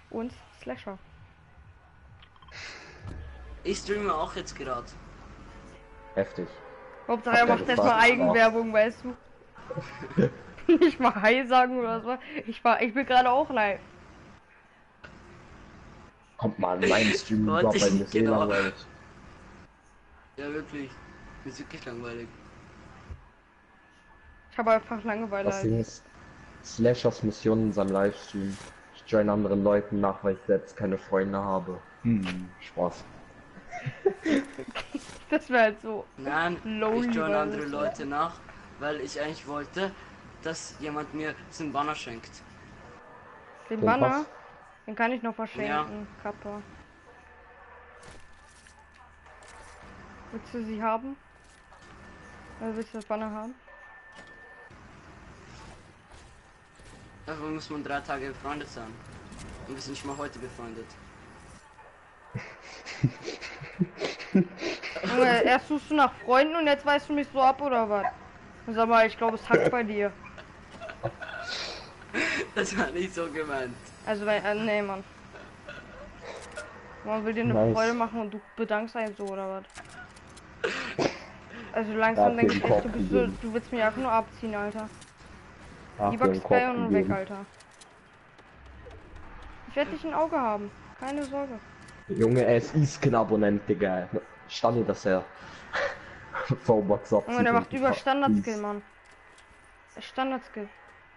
und Slasher. Ich streame auch jetzt gerade. Heftig. Hauptsache er macht erstmal Eigenwerbung, weißt du. Ich mach Hi sagen oder so. Ich bin gerade auch live. Kommt mal an meinen Stream Warte, überhaupt, weil mir ist eh genau. langweilig. Ja, wirklich. Mir ist wirklich langweilig. Ich habe einfach Langeweile. Das Ding ist, Slashers Mission in seinem Livestream. Ich join anderen Leuten nach, weil ich selbst keine Freunde habe. Spaß. Das wäre halt so. Nein, Lonely ich join war andere das, Leute nach, weil ich eigentlich wollte, dass jemand mir diesen Banner schenkt. Den Den Banner, Pass? den kann ich noch verschenken, Ja. Kappa. Willst du sie haben? Oder willst du das Banner haben? Dafür muss man 3 Tage befreundet sein. Und wir sind nicht mal heute befreundet. Junge, erst suchst du nach Freunden und jetzt weißt du mich so ab oder was? Sag mal, ich glaube es hackt bei dir. Das war nicht so gemeint. Also nee, Mann. Man will dir eine Nice. Freude machen und du bedankst einen so oder was? Also langsam Hat denke den ich echt, Kopf du gegeben. willst mich einfach nur abziehen, Alter. Ach, Die den Box Kopf bei und weg, gegeben. Alter. Ich werde dich ein Auge haben. Keine Sorge. Junge, er ist E-Skin-Abonnent, Digga. Stand dir das her? V-Box ab. Junge, der macht über Standard-Skill, Mann. Standard-Skill.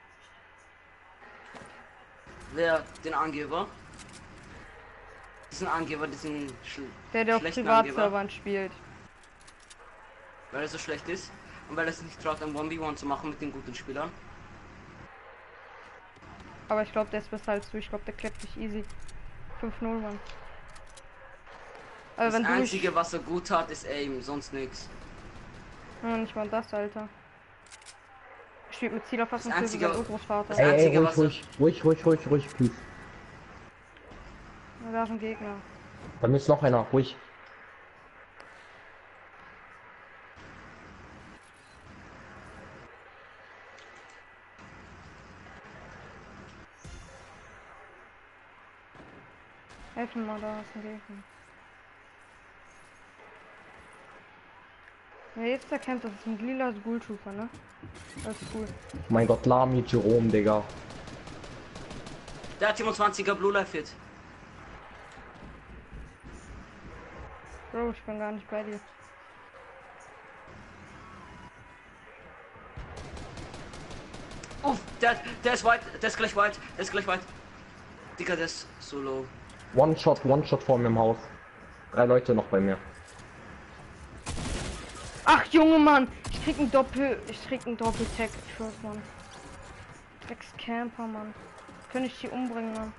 Wer den Angeber? Diesen Angeber, diesen Der auf schlechten Privatservern spielt. Weil er so schlecht ist und weil er es nicht traut, ein 1v1 zu machen mit den guten Spielern. Aber ich glaube, der ist besser als du. Ich glaube, der klappt dich easy. 5-0, Mann. Aber Das wenn du Einzige, was er gut hat, ist Aim, sonst nichts. Ja, nicht mal das, Alter. Spielt mit Zielerfassung Das für Einzige- seinen Urgroßvater. das Ey, Einzige, ruhig, was er- ruhig, please. Ja, da ist ein Gegner. Da ist noch einer, ruhig. Helfen mal, da ist ein Gegner. Ja, jetzt erkennt das ist ein lila Ghoul-Trooper, ne? Das ist cool. Mein Gott, Lami, Jerome, Digga. Der hat 27er Blue Life Hit. Bro, ich bin gar nicht bei dir. Uff, der ist white, der ist gleich white, der ist gleich white. Digga, der ist so low. One-Shot vor mir im Haus. 3 Leute noch bei mir. Ach, Junge, Mann! Ich krieg einen Doppel-Tag. Ich schwör's, Mann. Ex-Camper, Mann. Könnte ich die umbringen, Mann.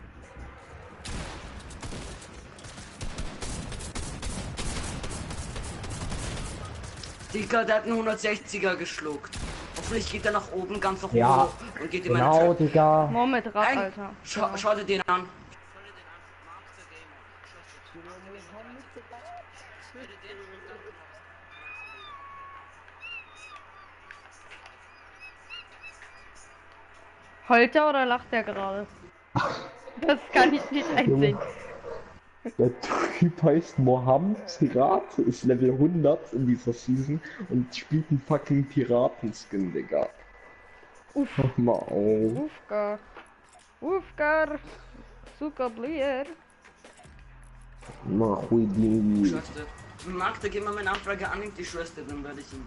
Digga, der hat einen 160er geschluckt. Hoffentlich geht er nach oben, ganz nach oben Ja, hoch und geht in meine genau, Trap. Digga. Mohammed Rad, Ein- Alter. Schau dir den an. Heult er oder lacht er gerade? Das kann ich nicht einsehen. Der Typ heißt Mohammed Pirat, ist Level 100 in dieser Season und spielt einen fucking Piratenskin, Digga. Uff. Hör mal auf. Ufgar. Ufgar. Zuckerblier. Mach ruhig die. Schwester. Magda, gib mal meine Anfrage an, nimmt die Schwester, dann werde ich ihn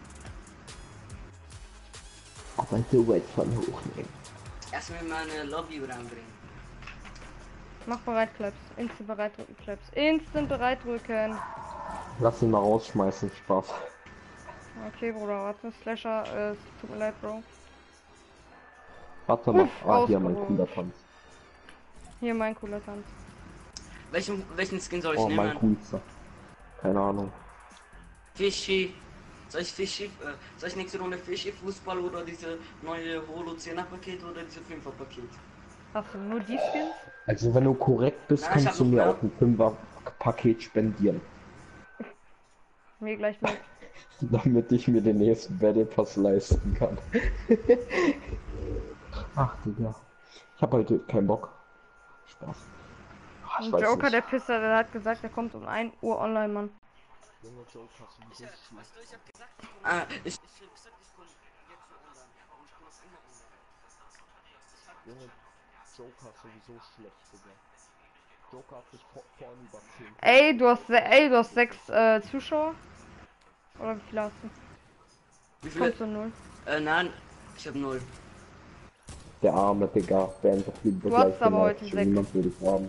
Aber so weit von hochnehmen. erstmal in meine Lobby reinbringen. Mach bereit, Claps. Instant bereitrücken, Claps. Instant bereitrücken. Lass ihn mal rausschmeißen, Spaß. Okay, Bruder, warte. Slasher, tut mir leid, Bro. Warte noch. Uff, Ah, hier mein ausgerutscht. cooler Tanz. Hier mein cooler Tanz. Welchen Skin soll ich Oh, mein nehmen? coolster. Keine Ahnung. Fischi. Soll ich nächste Runde Fischi Fußball oder diese neue Holo 10er Paket oder diese 5er Paket? Hast du nur die Skins? Also wenn du korrekt bist, Ja, ich hab kannst du noch mir mehr. auch ein 5er-Paket spendieren. Mir gleich mit. Damit ich mir den nächsten Battle Pass leisten kann. Ach Digga. Ich habe heute keinen Bock. Spaß. Ah, ich Und weiß Joker, nicht. der Pisser, der hat gesagt, er kommt um 1 Uhr online, Mann. Junge Joker, sowieso schlecht. Ich hab gesagt, ich komm jetzt so online. Und ich komm auch immer online. Junge Joker, sowieso schlecht, Digga. Joker hat sich vorhin über 10. Ey, du hast 6 Zuschauer? Oder wie viele hast du? Wie viele? Kommst du 0? Nein, ich hab 0. Der arme Digga, der einfach lieber Du hast gleich aber geliked, heute schon 6. niemand will dich haben.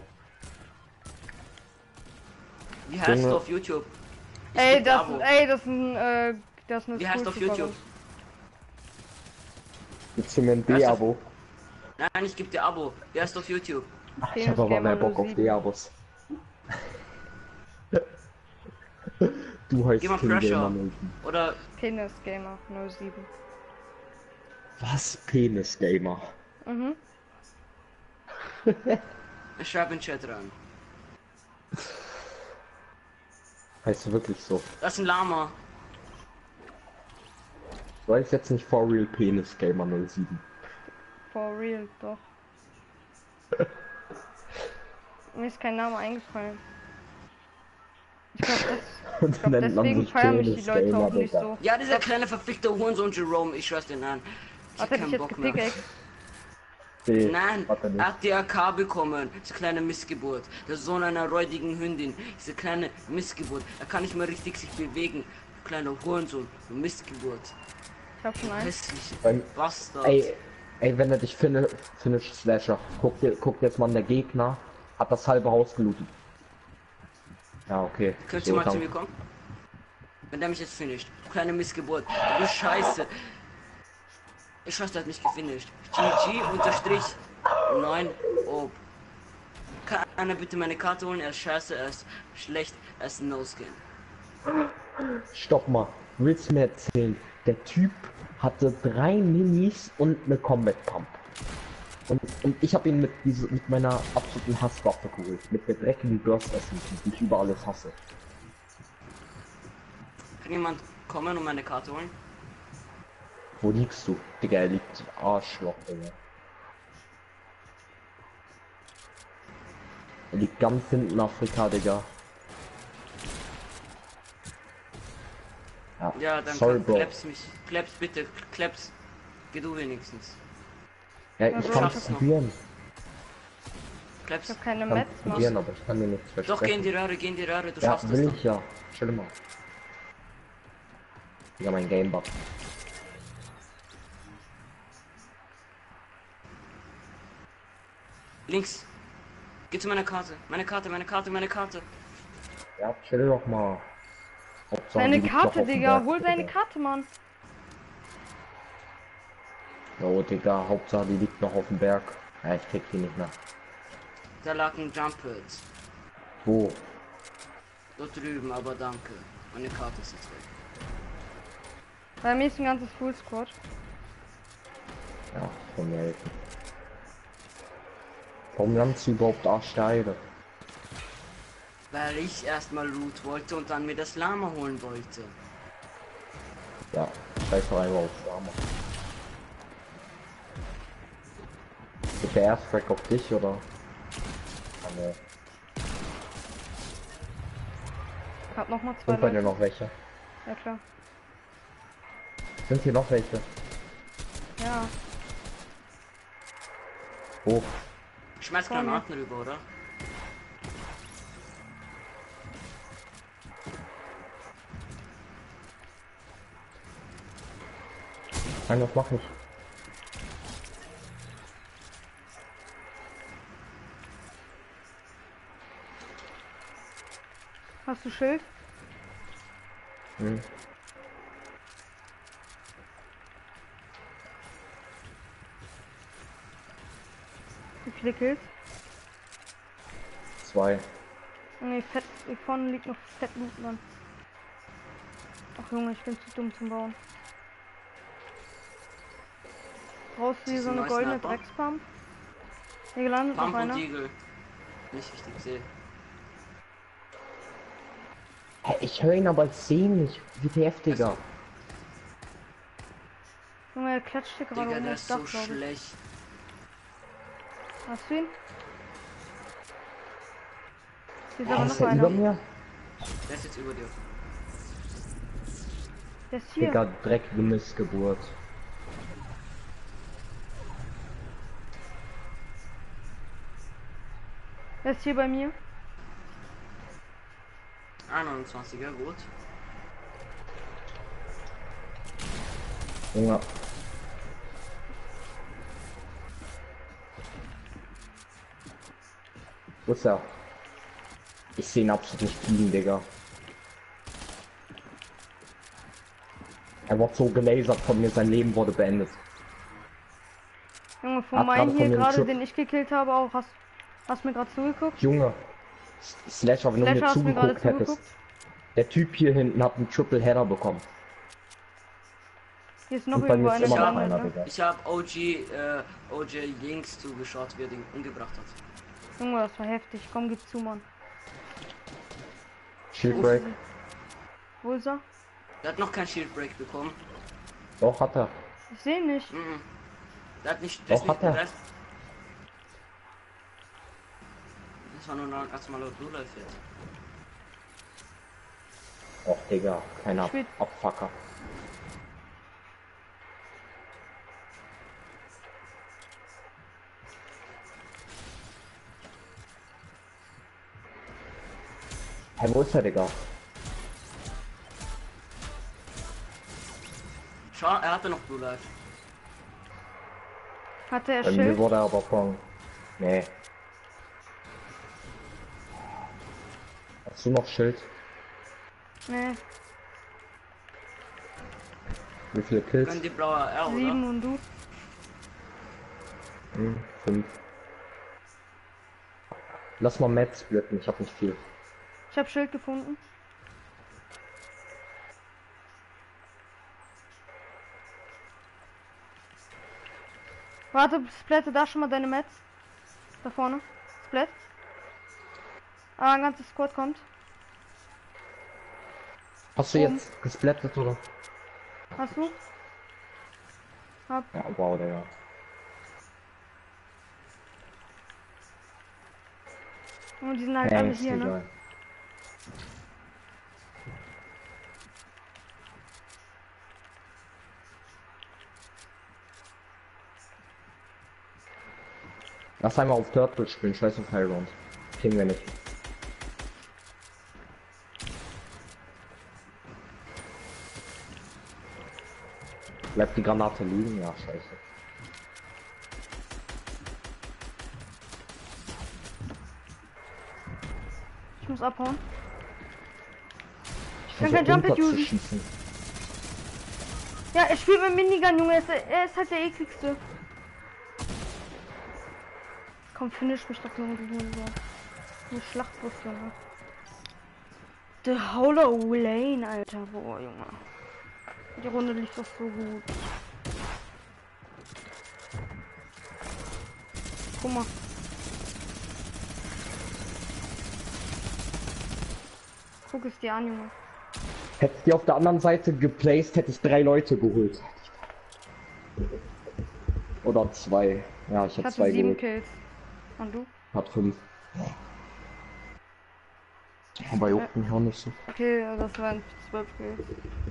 Wie heißt Junge. du auf YouTube? Ich Ey, geb dir das Abo. ist eine Wie heißt du auf School-Zuschauerin. YouTube? Gibst du mir ein Weißt du- D-Abo? Nein, ich geb dir Abo. Wie heißt du auf YouTube? Ich hab aber mehr Bock auf Penisgamer07. D-Abos. Du heißt Geh mal King Pressure. Gamer 07. Oder Penisgamer 07. Was? Penis Gamer? Mhm. ich schreib in den Chat rein. Heißt du wirklich so? Das ist ein Lama. Du heißt jetzt nicht For Real Penis Gamer 07. For real, doch. Mir ist kein Name eingefallen. Ich glaube, Und dann nennt man deswegen sich feiern mich die Penis Leute Gamer, auch nicht Digga. so. Ja, dieser kleine verfickte Hurensohn Jerome, ich schwör's dir an. Ich Hat hab er dich keinen jetzt Bock mehr. gepickaxed? Nee, Nein, hat er nicht. er hat die AK bekommen, diese kleine Missgeburt. Der Sohn einer räudigen Hündin, diese kleine Missgeburt. Er kann nicht mehr richtig sich bewegen. Kleiner Hurensohn, Missgeburt. Ich hab schon eins. Hässlich. Beim- Bastard. Ey, wenn er dich finish Slasher, guck jetzt mal, der Gegner hat das halbe Haus gelootet. Ja, okay. Könnt ihr mal zu mir kommen? Wenn der mich jetzt finisht. Kleine Missgeburt. Du bist scheiße. Ich schwör's, der hat mich gefinisht. GG unterstrich 9 Ob. Kann einer bitte meine Karte holen? Er ist scheiße, er ist schlecht, er ist ein No-Skin. Stopp mal, willst du mir erzählen? Der Typ hatte 3 Minis und eine Combat Pump. Und ich habe ihn mit meiner absoluten Hasswaffe geholt. Mit der dreckigen Burst SMG, die ich über alles hasse. Kann jemand kommen und meine Karte holen? Wo liegst du? Digga, er liegt Arschloch, Digga. Er liegt ganz hinten Afrika, Digga. Ja, dann sorry, Bro. Kleps mich. Kleps bitte, Kleps. Geh du wenigstens. Ja, Ja, ich so kann schaff's es noch. probieren. Kleps. Ich hab keine Ich kann Mets, es Mann. probieren, aber ich kann dir nichts versprechen. Doch, geh in die Röhre, geh in die Röhre, du Ja, schaffst es will doch. ich ja. Chill mal. Digga, mein Gamebug. Links. Geh zu meiner Karte. Meine Karte, meine Karte, meine Karte. Ja, chill doch mal. Hauptsache, Seine die liegt noch Karte, auf dem Digga. Berg, Hol seine Digga. Karte, Mann. Jo, Digga, Hauptsache die liegt noch auf dem Berg. Ja, ich krieg die nicht mehr. Da lag ein Jump Pad. Wo? Dort drüben, aber danke. Meine Karte ist jetzt weg. Bei mir ist ein ganzes Full Squad. Ja, von mir helfen. Warum lernst du überhaupt Arschteile? Weil ich erstmal Loot wollte und dann mir das Lama holen wollte. Ja, scheiß doch einmal auf Arme. Ist der erste Track auf dich oder? Ah, ne. Ich hab noch mal 2 Sind bei dir Leute. noch welche? Ja, klar. Sind hier noch welche? Ja. Wo? Schmeiß Vor mir. Granaten rüber, oder? Nein, was mach ich? Hast du Schild? Hm. Wie viele Kills? 2. Nee, fett. Hier vorne liegt noch fett Loot, Mann. Ach Junge, ich bin zu dumm zum Bauen. Brauchst du hier Ist so ein eine neues goldene Sniper? Dreckspump? Hier gelandet Pump auf und einer. Eagle. Nicht richtig sehe. Hä, ich höre ihn, aber ich sehe ihn nicht. WTF, Digga. Junge, er klatscht hier gerade Digga, um der das ist Dach, so glaub ich. schlecht. Hast du ihn? Hier ist aber Ist noch der über einer. mir? Der ist jetzt über dir. Der ist hier. Digga, dreckige Missgeburt. Der ist hier bei mir. 21er, gut. Junge. Wo ist er? Ich sehe ihn absolut nicht fliegen, Digga. Er wurde so gelasert von mir, sein Leben wurde beendet. Junge, Hat von gerade meinen von hier mir einen gerade, Chip. den ich gekillt habe, auch. Hast mir gerade zugeguckt? Junge. Slasher, wenn du mir Slasher, hast du mir gerade zugeguckt hättest. zugeguckt? Der Typ hier hinten hat einen Triple Header bekommen. Hier ist noch Und bei irgendwo mir ist einer immer noch gelandet, einer, ne? Digga. Ich habe OG links zugeschaut, wie er den umgebracht hat. Junge, das war heftig. Komm, gib zu, Mann. Shield Break. Wo ist er? Der hat noch kein Shield Break bekommen. Doch, hat er. Ich sehe nicht. Mhm. Der hat nicht. Doch, hat er. Das war nur ein ganz normaler Blue Life jetzt. Och, Digga, keiner Shit. Abfucker. Hey, wo ist der, Digga? Schau, er hatte noch Blue Life. Hatte er Bei mir Schild? wurde er aber von... Nee. Hast du noch Schild? Nee, Wie viele Kills? Gönn die blaue R, oder? 7 und du? 5. Lass mal Mad splitten, ich hab nicht viel. Ich habe Schild gefunden. Warte, splatte da schon mal deine Mets. Da vorne. Splat. Ah, ein ganzes Squad kommt. Hast du Oben. jetzt gesplattet oder? Hast du? Hab. Ja, wow, Digga. Und die sind halt alle Thanks, hier, Digga. ne? Lass einmal auf Turtle spielen, scheiß auf Highground. Kriegen wir nicht. Bleibt die Granate liegen? Ja, scheiße. Ich muss abhauen. Ich kann versuch kein Jump-Hit usen. runterzuschießen. Ja, er spielt mit Minigun, Junge. Er ist halt der ekligste. Komm, finish mich doch, Junge, du Hurensohn. Eine Schlachtbus, Junge. The Hollow Lane, Alter. Boah, Junge. Die Runde lief doch so gut. Guck mal. Guck es dir an, Junge. Hätte ich die auf der anderen Seite geplaced, hätte ich 3 Leute geholt. Oder 2. Ja, ich Ich habe hatte 2 7 geholt. Kills. Und du? Hat 5. Aber juckt mich auch nicht so. Okay, das waren 12 Kills.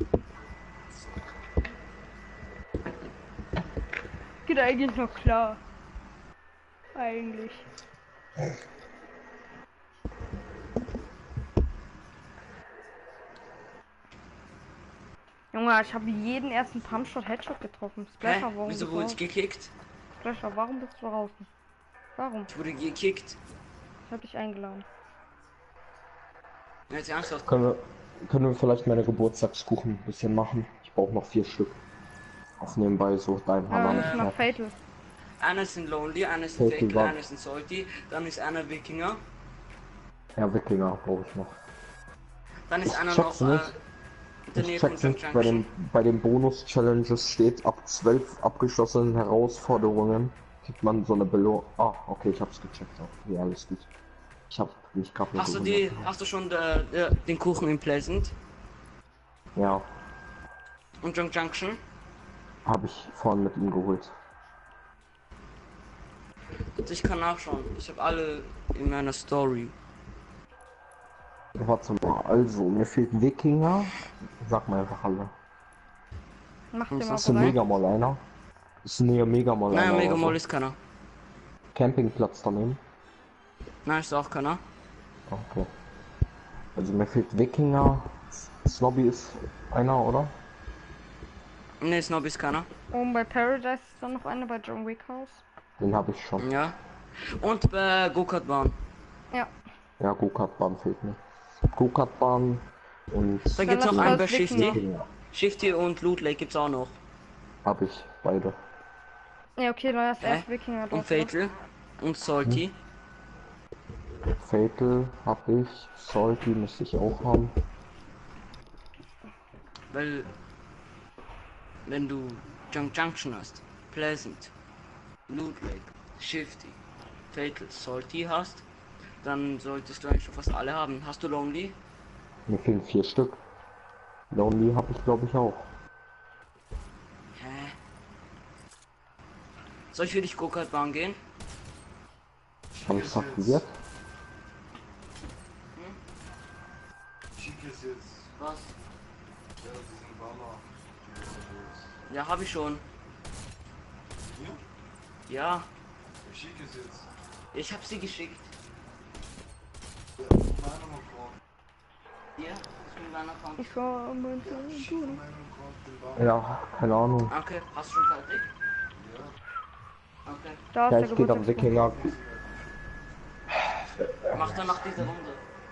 Geht eigentlich noch klar. Eigentlich. Junge, ich habe jeden ersten Pumpshot Headshot getroffen. Hä? Splasher, warum Wieso bist du wurde ich draußen? gekickt? Splasher, warum bist du draußen? Warum? Ich wurde gekickt. Ich habe dich eingeladen. Jetzt ernsthaft. Können wir vielleicht meine Geburtstagskuchen ein bisschen machen? Ich brauche noch 4 Stück. Auf nebenbei so dein Ja, Hammer ich nicht mach mehr. Fatal. Einer ist ein Lonely, einer ist ein Okay, Faker, warte. einer ist ein Salty, dann ist einer Wikinger, Ja, Wikinger brauche ich noch. dann ist Ich einer check's noch nicht. in der Nähe Ich von check's Junk nicht, bei Junction. den Bonus-Challenges steht, ab 12 abgeschlossenen Herausforderungen kriegt man so eine Belohnung. Ah, okay, ich hab's gecheckt. Okay, alles gut. Ich hab mich gerade Hast du schon den Kuchen in Pleasant Ja, und Junk Junction? habe ich vorhin mit ihm geholt. Ich kann nachschauen. Ich habe alle in meiner Story. Warte mal, also, mir fehlt Wikinger. Sag mal einfach alle. Mach Und dir mal Ist ein bereit. Megamall einer? Ist ein Megamall Nein, einer Mega oder so? Mall ist keiner. Campingplatz daneben? Nein, ist auch keiner. Okay. Also mir fehlt Wikinger. Snobby ist einer, oder? Ne, Snob ist keiner. Oben bei Paradise ist dann noch eine bei John Wick House. Den habe ich schon. Ja. Und bei Go-Kart-Bahn. Ja. Ja, Go-Kart-Bahn fehlt mir. Go-Kart-Bahn und Da Dann gibt's lass noch mal einen bei das Wikinger. Shifty. Wikinger Shifty und Loot Lake gibt's auch noch. habe ich beide. Ja, okay, dann erst Hä? erst Wikinger Und dort. oder? Fatal. Und Salty. Fatal habe ich. Salty müsste ich auch haben. Weil, wenn du Junction hast, Pleasant, Loot Lake, Shifty, Fatal, Salty hast, dann solltest du eigentlich schon fast alle haben. Hast du Lonely? Mir fehlen 4 Stück. Lonely habe ich glaube ich auch. Hä? Soll ich für dich Go-Kart-Bahn gehen? Habe ich es aktiviert? Schick es jetzt. Was? Ja, diesen Banner. Ja, habe ich schon. Hier? Ja, Ich schicke es jetzt. ich habe sie geschickt. Ja, von meinem Account. Hier, ist mit meinem Account. Ich war meinte, Schick du. von meinem Account den Banner. Ja, keine Ahnung. Okay, hast du schon fertig? Ja. Okay. Da ist Ja, der ich gehe am Geburtstagspunkt. Wikinger. Mach dann nach dieser Runde.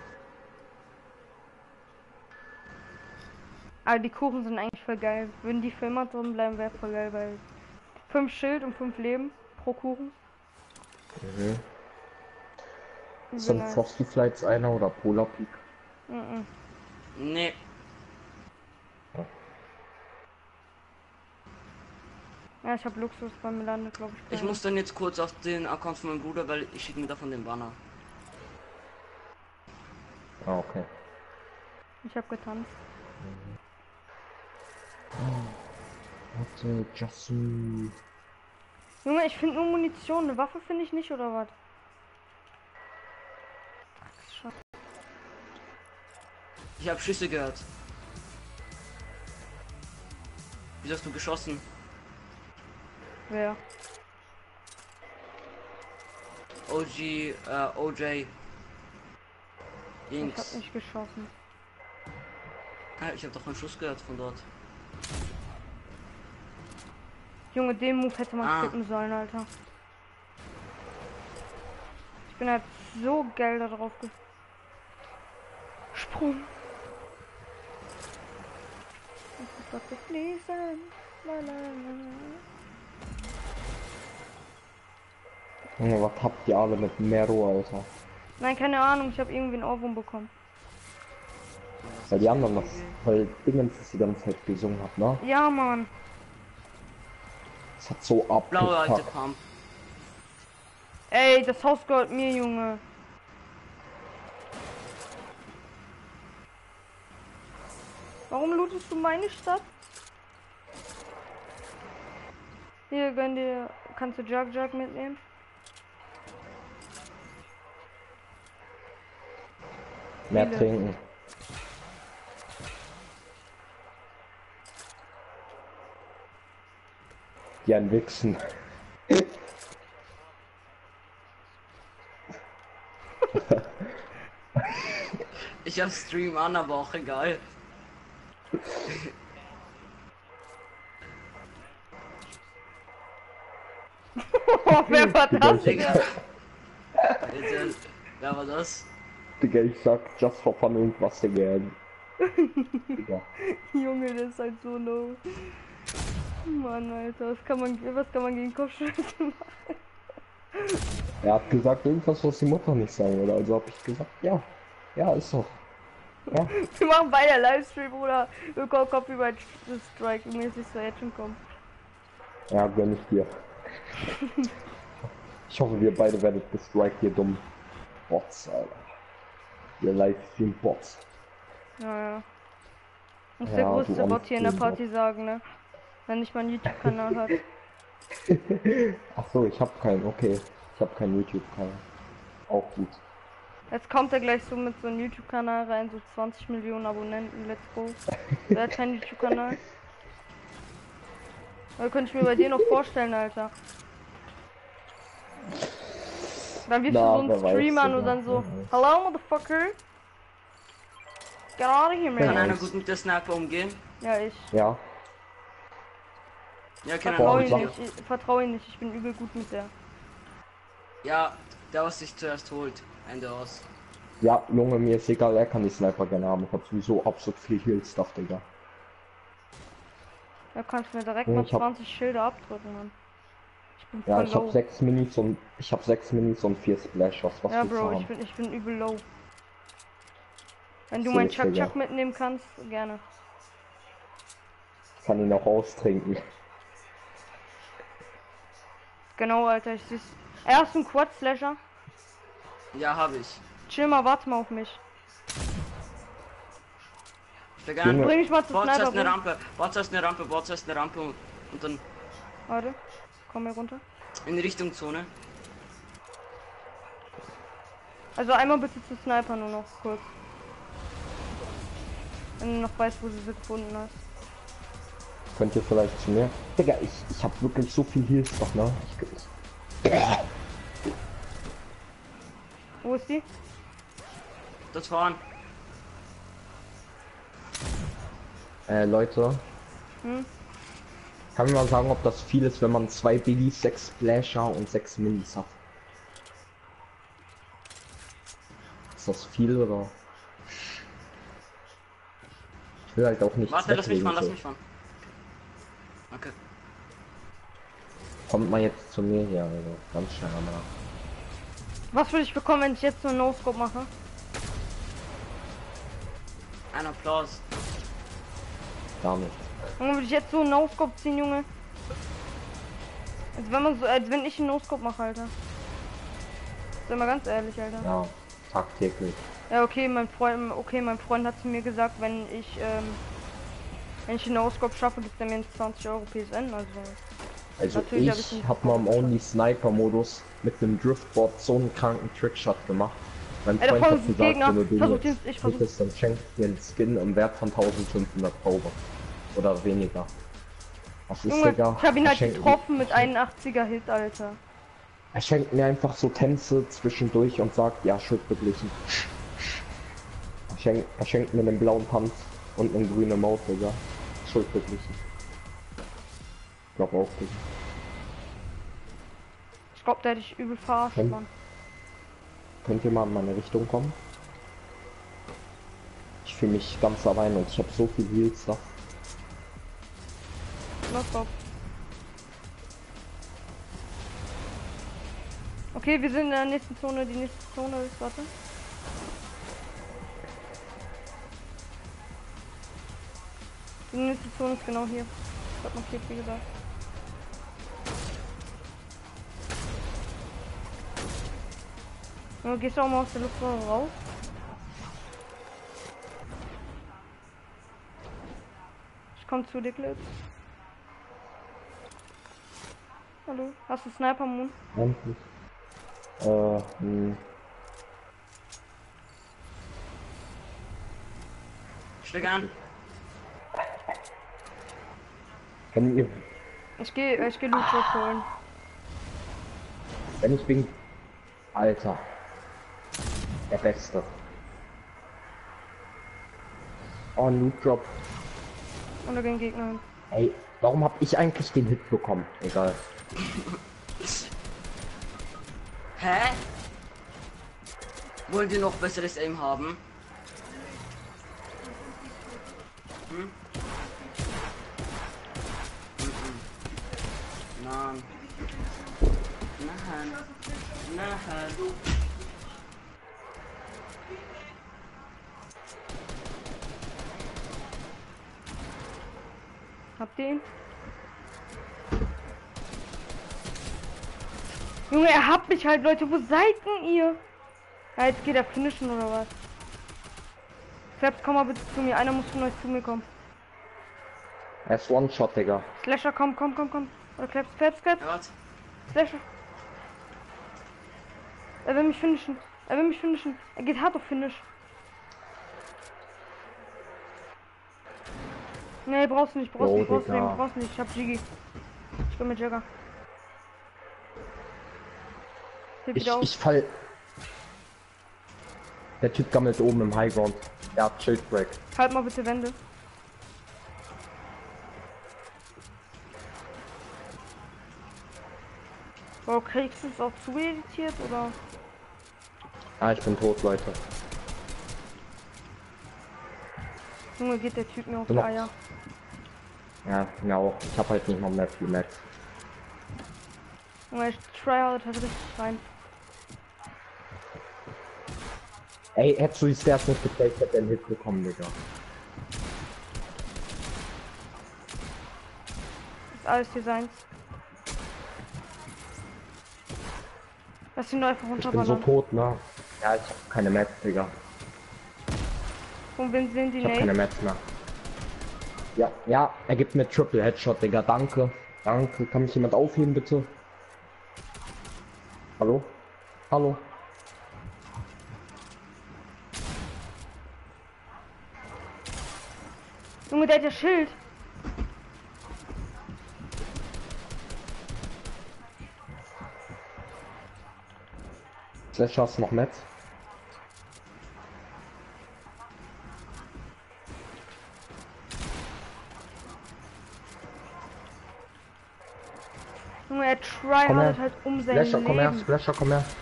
Aber die Kuchen sind eigentlich voll geil. Würden die für immer drin bleiben, wäre voll geil, weil 5 Schild und 5 Leben pro Kuchen. Mhm. Übel Sind nice. Frosty Flights einer oder Polar Peak? Mhm. Nee. Ja, ich habe Luxus bei mir landet, glaube ich. Ich muss dann jetzt kurz auf den Account von meinem Bruder, weil ich schicke mir davon den Banner. Ah, okay. Ich habe getanzt. Warte, Jasu. Junge, ich finde nur Munition. Eine Waffe finde ich nicht, oder was? Ich habe Schüsse gehört. Wieso hast du geschossen? Wer? OG, OJ. Ich Jinx. hab nicht geschossen. Ah, ich habe doch einen Schuss gehört von dort. Junge, den Move hätte man Ah. skippen sollen, Alter. Ich bin halt so geil da drauf gesprungen. Ich muss doch fließen. La, la, la. Junge, was habt ihr alle mit Mero, Alter? Nein, keine Ahnung, ich habe irgendwie einen Ohrwurm bekommen. Weil die anderen das, weil Dingens das die ganze Zeit gesungen hat, ne? Ja, Mann. Das hat so Blaue alte abgepackt. Pump. Ey, das Haus gehört mir, Junge. Warum lootest du meine Stadt? Hier, gönn dir. Kannst du Jug mitnehmen? Mehr Viele. trinken. Die ein Wichsen. Ich hab Stream an, aber auch egal. Oh, wer war das? Digga. Jetzt, wer war das? Digga, ich sag just for fun irgendwas, Digga. Digga. Junge, das ist halt so low. Mann, Alter, was kann man gegen Kopfschüsse machen? Er hat gesagt, irgendwas, was die Mutter nicht sagen würde. Also hab ich gesagt, ja. Ja, ist so. Ja. Wir machen beide Livestream, Bruder. Wir kommen Copyright Strike. Mir ist es so jetzt schon kommen. Ja, gönn ich dir. Ich hoffe, wir beide werden gestrikt, ihr dummen Bots, Alter. Ihr Livestream-Bots. Ja. Muss Ja, der du größte Bot hier in der Unfreund. Party sagen, ne? Wenn nicht mein YouTube-Kanal hat. Ach so, ich hab keinen, okay. Ich hab keinen YouTube-Kanal. Auch gut. Jetzt kommt er gleich so mit so einem YouTube-Kanal rein, so 20 Millionen Abonnenten, let's go. Wer hat keinen YouTube-Kanal? Da könnte ich mir bei dir noch vorstellen, Alter. Dann wirst du so einen Stream an und dann so, hello motherfucker. Get out of here, man. Kann einer gut mit der Sniper umgehen? Ja, ich. Ja. Ja, kann Vertrau einer ihn mit nicht, ich vertraue ihn nicht, ich bin übel gut mit der. Ja, der was sich zuerst holt. Ende aus. Ja, Junge, mir ist egal, er kann die Sniper gerne haben. Ich hab sowieso absolut viel Heal-Stuff, Digga. Da kannst du mir direkt Ja, mal ich hab- 20 Schilder abdrücken, Mann. Ich bin Ja, voll ich hab low. 6 Minis und 4 Splashers. Was Ja, willst du Bro, haben? ich bin übel low. Wenn du So meinen ist Digga. Chuck mitnehmen kannst, gerne. Ich kann ihn auch austrinken. Genau, Alter, ich süß. Erst ein Quad-Slasher. Ja, habe ich. Chill mal, warte mal auf mich. Vegan. Junge. Bring mich mal zu Baut zuerst Sniper. eine Bro. Rampe. Baut zuerst eine Rampe. Baut zuerst eine Rampe und dann Warte, komm hier runter. in Richtung Zone. Also einmal bitte zu Sniper nur noch kurz. Wenn du noch weißt, wo du sie gefunden hast. Könnt ihr vielleicht zu mir? Digga, ich hab wirklich so viel Heal-Stuff, ne? Wo ist die? Dort fahren. Leute. Hm? Kann mir mal sagen, ob das viel ist, wenn man 2 Biggies, 6 Splasher und 6 Minis hat. Ist das viel oder? Ich will halt auch nicht. Warte, lass mich fahren, lass mich fahren. Okay. Kommt mal jetzt zu mir hier, also ganz schnell mal. Was würde ich bekommen, wenn ich jetzt so einen No-Scope mache? Ein Applaus. Gar nicht. Junge, würde ich jetzt so einen No-Scope ziehen, Junge? Als wenn ich einen No-Scope mache, Alter. Sei mal ganz ehrlich, Alter. Ja, tagtäglich. Ja, okay, mein Freund hat zu mir gesagt, wenn ich einen No-Scope schaffe, gibt er mir 20 Euro PSN, Also Natürlich hab ich ich ihn hab mal im vorgeschlagen. Only Sniper Modus mit dem Driftboard so einen kranken Trickshot gemacht. Mein Ey, da Freund vorne hat ist gesagt, Gegner. wenn du Versuch den den- ich versuch- jetzt dann schenkt dir einen Skin im Wert von 1500 Euro. Oder weniger. Was ist, Junge, Digga? ich hab ihn Er halt schenkt- getroffen mit 81er Hit, Alter. Er schenkt mir einfach so Tänze zwischendurch und sagt, ja, Schuld beglichen. Er schenkt mir einen blauen Tanz und einen grünen Maut, Digga. Schuld beglichen. Ich glaub auch, Digga. Ich glaub, der hätte ich übel verarscht, Hm. Mann. Könnt ihr mal in meine Richtung kommen? Ich fühle mich ganz allein und ich habe so viel Heal-Stuff. Los, Bob. Okay, wir sind in der nächsten Zone. Die nächste Zone ist, warte. Die nächste Zone ist genau hier. Ich hab markiert, wie gesagt. Ja, gehst du auch mal aus der Luft raus? Ich komm zu dir, Clips. Hallo, hast du Sniper Moon? Endlich. Schläg an. Wenn ihr, Ich geh Loot Drop holen. wenn ich bin, Alter, der Beste. Oh, ein Loot Drop. Und da gehen Gegner hin. Ey, warum hab ich eigentlich den Hit bekommen? Egal. Hä? Wollen die noch besseres Aim haben? Hm? Nein. Nein. Nein. Habt ihr ihn? Junge, er habt mich halt, Leute. Wo seid denn ihr? Ja, jetzt geht er finishen oder was? Flaps, komm mal bitte zu mir. Einer muss von euch zu mir kommen. Er ist One-Shot, Digga. Slasher, komm. Oder Flaps. Ja, warte. Slasher. Er will mich finishen. Er will mich finishen. Er geht hart auf Finish. Nee, brauchst du nicht, brauchst Jo, nicht, brauchst du Digga. nicht, brauchst nicht. Ich hab Jiggy. Ich bin mit Jagger. Hilf wieder auf. Ich fall. Der Typ gammelt oben im Highground. Er hat Schildbreak. Halt mal bitte Wände. Oh, kriegst du es auch zu editiert oder? Ah, ich bin tot, Leute. Junge, geht der Typ mir auf So die noch- Eier. Ja, mir auch. Ich hab halt nicht mal mehr viel Max. Junge, ich tryhard halt richtig rein. Ey, hättest du die Stairs nicht gefällt, hätte er einen Hit bekommen, Digga. Ist alles Designs. Lass ihn nur einfach Ich bin so runterballern. tot, ne? Ja, ich hab keine Mats, Digga. Und wen sehen die Ich hab keine Nate? Mats mehr. Ja, ja, er gibt mir Triple Headshot, Digga. Danke. Danke. Kann mich jemand aufheben, bitte? Hallo? Hallo? Junge, der hat ja Schild. Slash, hast du noch Mats? Junge, er Komm her. tryhardet halt um sein Splasher, komm her. Leben. Splasher, komm her.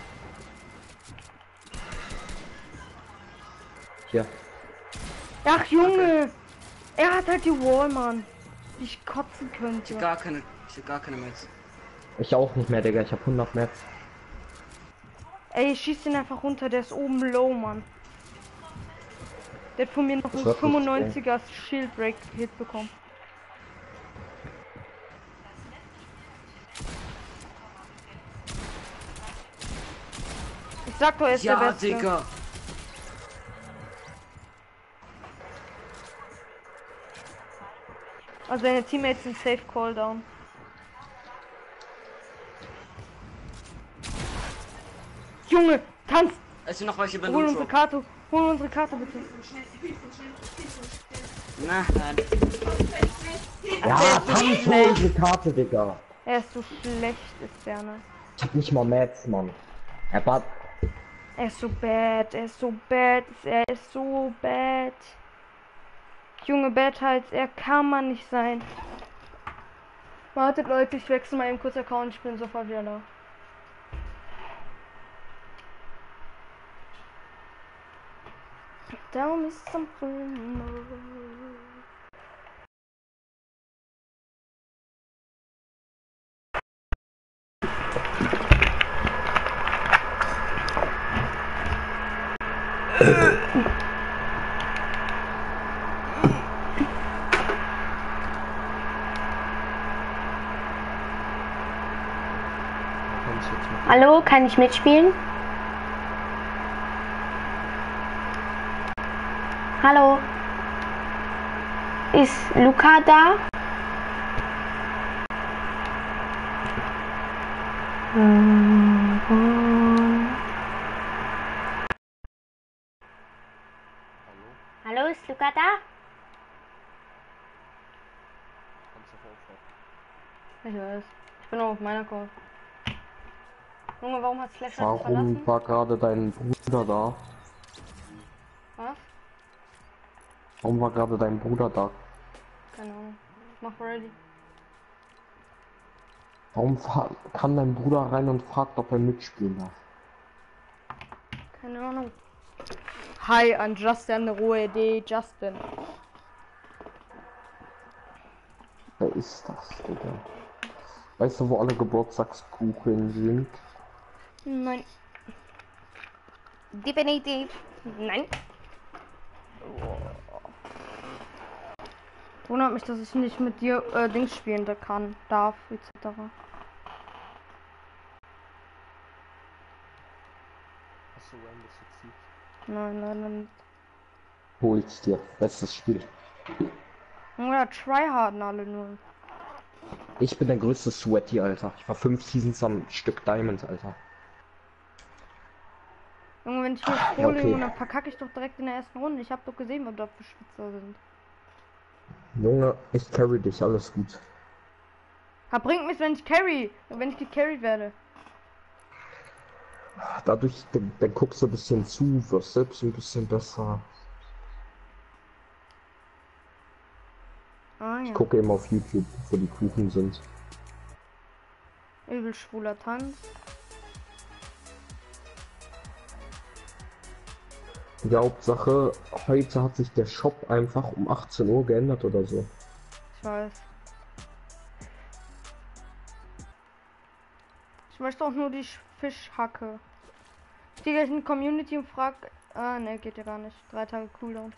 Hier. Ach Junge! Er hat halt die Wall, Mann. Die ich kotzen Ich könnte. hab gar keine Metz. Ich auch nicht mehr, Digga. Ich hab 100 Mats. Ey, ich schieß den einfach runter, der ist oben low, Mann. Der hat von mir noch Das einen wird nicht 95er Shield Break Hit bekommen. Ich sag doch, er ist der Ja, Beste. Digga. Also seine Teammates sind safe Calldown. Junge, tanz! Es sind noch welche bei Hol unsere Loot. Karte. Hol unsere Karte bitte. Nein. Ja, tanz mal unsere Karte, Digga. Er ist so schlecht, ist der, ne? Ich hab nicht mal Mats, Mann. Er war. Er ist so bad, er ist so bad, er ist so bad. Junge Bad-Hals, er kann man nicht sein. Wartet Leute, ich wechsle mal eben kurz Account, ich bin sofort wieder da. Tell me something more. Hallo, kann ich mitspielen? Hallo? Ist Luca da? Hallo, ist Luca da? Ich weiß. Ich bin auch auf meiner Call. Junge, warum hat Slash uns Warum verlassen? war gerade dein Bruder da? Was? Warum war gerade dein Bruder da? Keine Ahnung. Mach ready. Warum kann dein Bruder rein und fragt, ob er mitspielen darf? Keine Ahnung. Hi an Justin Roede Justin. Wer ist das, Digga? Weißt du, wo alle Geburtstagskuchen sind? Nein. Definitiv. Nein. Wundert mich, dass ich nicht mit dir Dings spielen kann, darf, etc. Nein, leider nicht. Hol's dir. Bestes Spiel. Oder tryharden alle nur. Ich bin der größte Sweaty, Alter. Ich war 5 Seasons am Stück Diamond, Alter. Junge, wenn ich hier Ja, spule, okay. Junge, dann verkacke ich doch direkt in der ersten Runde. Ich habe doch gesehen, was da für Schwitzer sind. Junge, ich carry dich, alles gut. Bringt mich, wenn ich gecarried werde. Dadurch, dann guckst du ein bisschen zu, wirst selbst ein bisschen besser. Ah Ich ja. gucke immer auf YouTube, wo die Kuchen sind. Übel schwuler Tanz. Die Hauptsache, heute hat sich der Shop einfach um 18 Uhr geändert oder so. Ich weiß. Ich möchte auch nur die Fischhacke. Ich gehe gleich in die Community und frag. Ah, ne, geht ja gar nicht. 3 Tage Cooldown.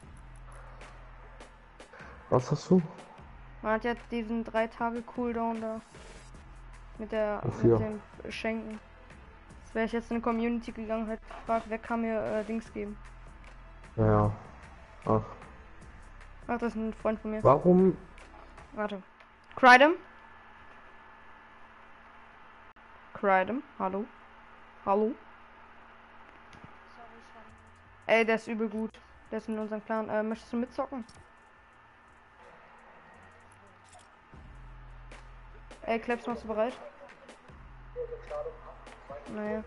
Was hast du? Man hat jetzt diesen 3 Tage Cooldown da. Mit Wofür? dem Schenken. Das wäre ich jetzt in die Community gegangen, hätte gefragt, wer kann mir Dings geben. Ja. Ach. Ach, das ist ein Freund von mir. Warum? Warte. Crydem? Crydem, hallo? Hallo? Ey, der ist übel gut. Der ist in unserem Clan. Möchtest du mitzocken? Ey, Kleps, machst du bereit? Naja.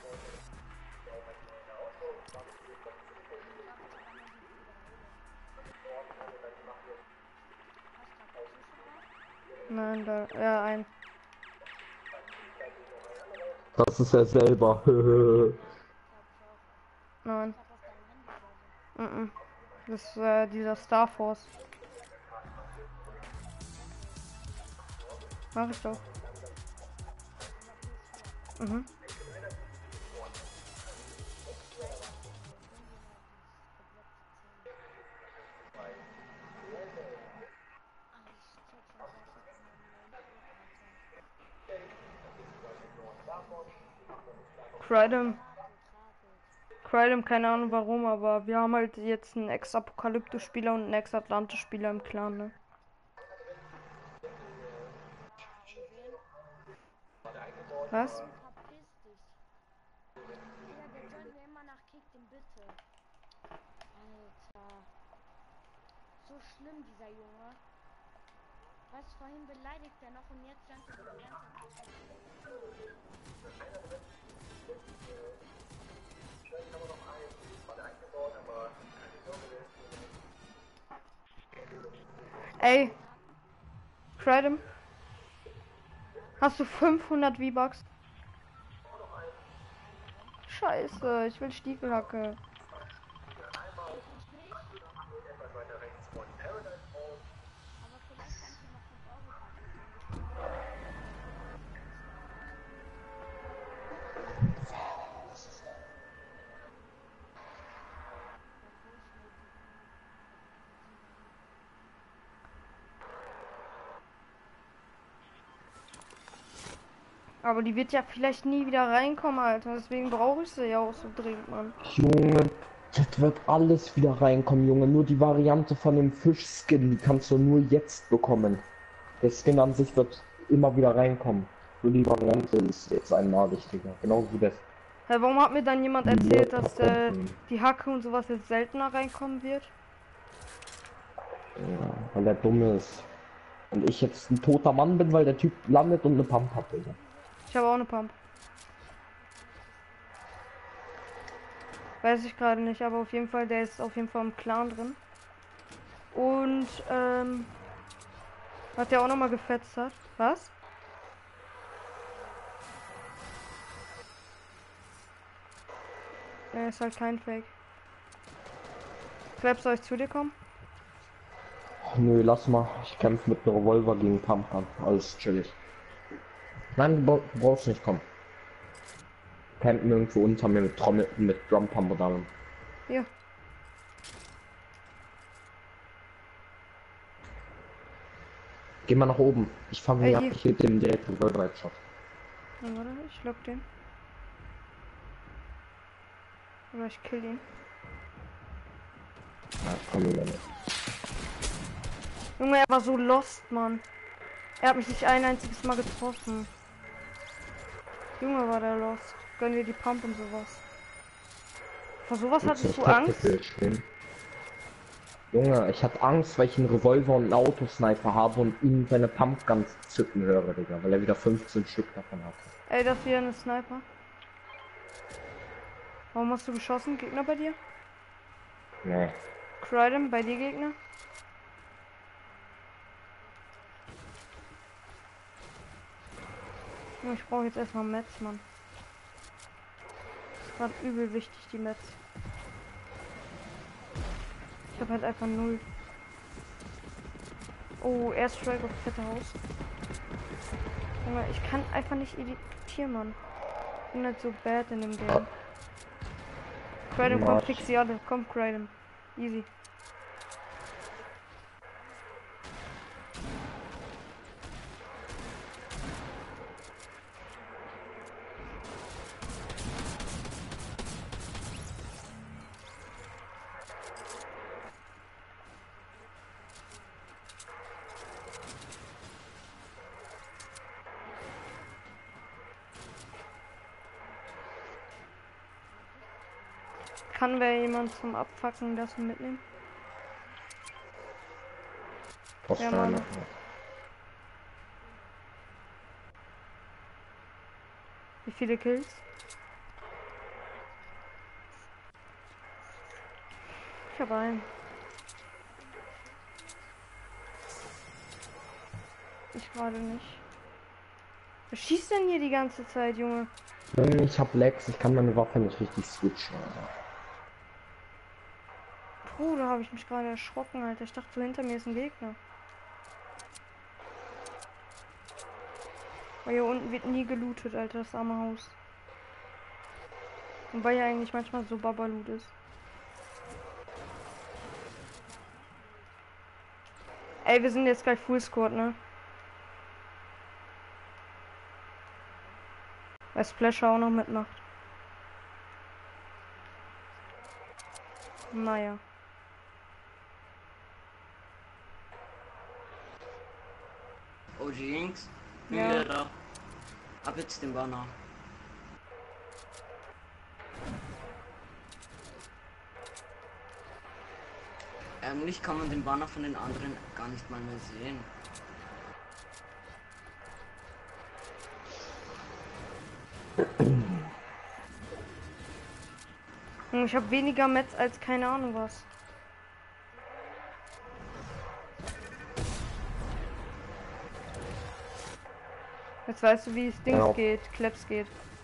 Nein, da. Ja, ein. Das ist er selber. Nein. Das ist dieser Star Force. Mach ich doch. Mhm. Crydem, keine Ahnung warum, aber wir haben halt jetzt einen Ex-Apokalyptus-Spieler und einen Ex-Atlantis-Spieler im Clan, ne? Was? Verpiss dich. Digga, der joint mir immer nach Kick den bitte. Alter. So schlimm, dieser Junge. Was, vorhin beleidigt er noch und jetzt joint er die ganze Zeit. Ey. Crydem. Hast du 500 V-Bucks? Scheiße, ich will Stiefelhacke. Aber die wird ja vielleicht nie wieder reinkommen, Alter. Deswegen brauche ich sie ja auch so dringend, Mann. Junge, das wird alles wieder reinkommen, Junge. Nur die Variante von dem Fischskin, die kannst du nur jetzt bekommen. Der Skin an sich wird immer wieder reinkommen. Nur die Variante ist jetzt einmalig, Digga. Genau wie das. Hä, warum hat mir dann jemand erzählt, dass die Hacke und sowas jetzt seltener reinkommen wird? Ja, weil der dumm ist. Und ich jetzt ein toter Mann bin, weil der Typ landet und eine Pump hat, Digga. Ich habe auch eine Pump. Weiß ich gerade nicht, aber auf jeden Fall, der ist auf jeden Fall im Clan drin. Und, hat der auch nochmal gefetzt hat. Was? Er ist halt kein Fake. Kleps, soll ich zu dir kommen? Nö, lass mal. Ich kämpfe mit einem Revolver gegen Pumpgun. Alles chillig. Nein, du brauchst nicht kommen. Campen irgendwo unter mir mit Trommel, mit Drum Pump oder allem. Ja. Geh mal nach oben. Ich fange Ey, mir ab. hier. Ich gebe dem direkt Revolver-Shot. Na, warte, ich lock den. Oder ich kill ihn. Ja, komm, Junge. Junge, er war so lost, Mann. Er hat mich nicht ein einziges Mal getroffen. Junge, war der lost. Gönn dir die Pump und sowas. Vor sowas Willst hattest du nicht Angst? Tactical spielen? Junge, ich hatte Angst, weil ich einen Revolver und einen Autosniper habe und ihn seine Pumpguns zücken höre, Digga, weil er wieder 15 Stück davon hat. Ey, das ist wieder eine Sniper. Warum hast du geschossen? Gegner bei dir? Nee. Crydom, bei dir Gegner? Ja, ich brauche jetzt erstmal Mets, Mann. Ist gerade übel wichtig, die Mets. Ich habe halt einfach 0. Oh, Airstrike auf fette Haus. Junge, ich kann einfach nicht editieren, Mann. Ich bin halt so bad in dem Game. Crydom, komm, fix sie alle. Komm, Crydom. Easy. Kann wer jemand zum Abfacken das mitnehmen? Was Ja, soll er Mann. machen? Wie viele Kills? Ich habe einen. Ich gerade nicht. Wer schießt denn hier die ganze Zeit, Junge? Junge, ich hab Lex, ich kann meine Waffe nicht richtig switchen, Alter. Puh, da habe ich mich gerade erschrocken, Alter. Ich dachte, so hinter mir ist ein Gegner. Weil hier unten wird nie gelootet, Alter, das arme Haus. Wobei ja eigentlich manchmal so Babalut ist. Ey, wir sind jetzt gleich Full Squad, ne? Weil Splasher auch noch mitmacht. Naja. Oh, Jinx. Ja. Ja. Da. Ab jetzt den Banner. Eigentlich kann man den Banner von den anderen gar nicht mal mehr sehen. Und ich habe weniger Metz als keine Ahnung was. Jetzt weißt du, wie es Dings Ja. geht, Kleps geht.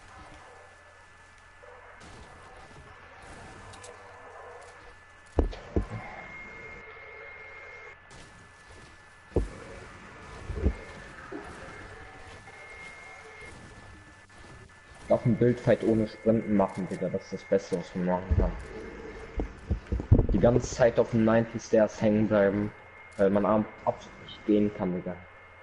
Auf dem Bildfight ohne Sprinten machen, Digga, das ist das Beste, was man machen kann. Die ganze Zeit auf dem 90 Stairs hängen bleiben, weil man absolut nicht gehen kann, Digga.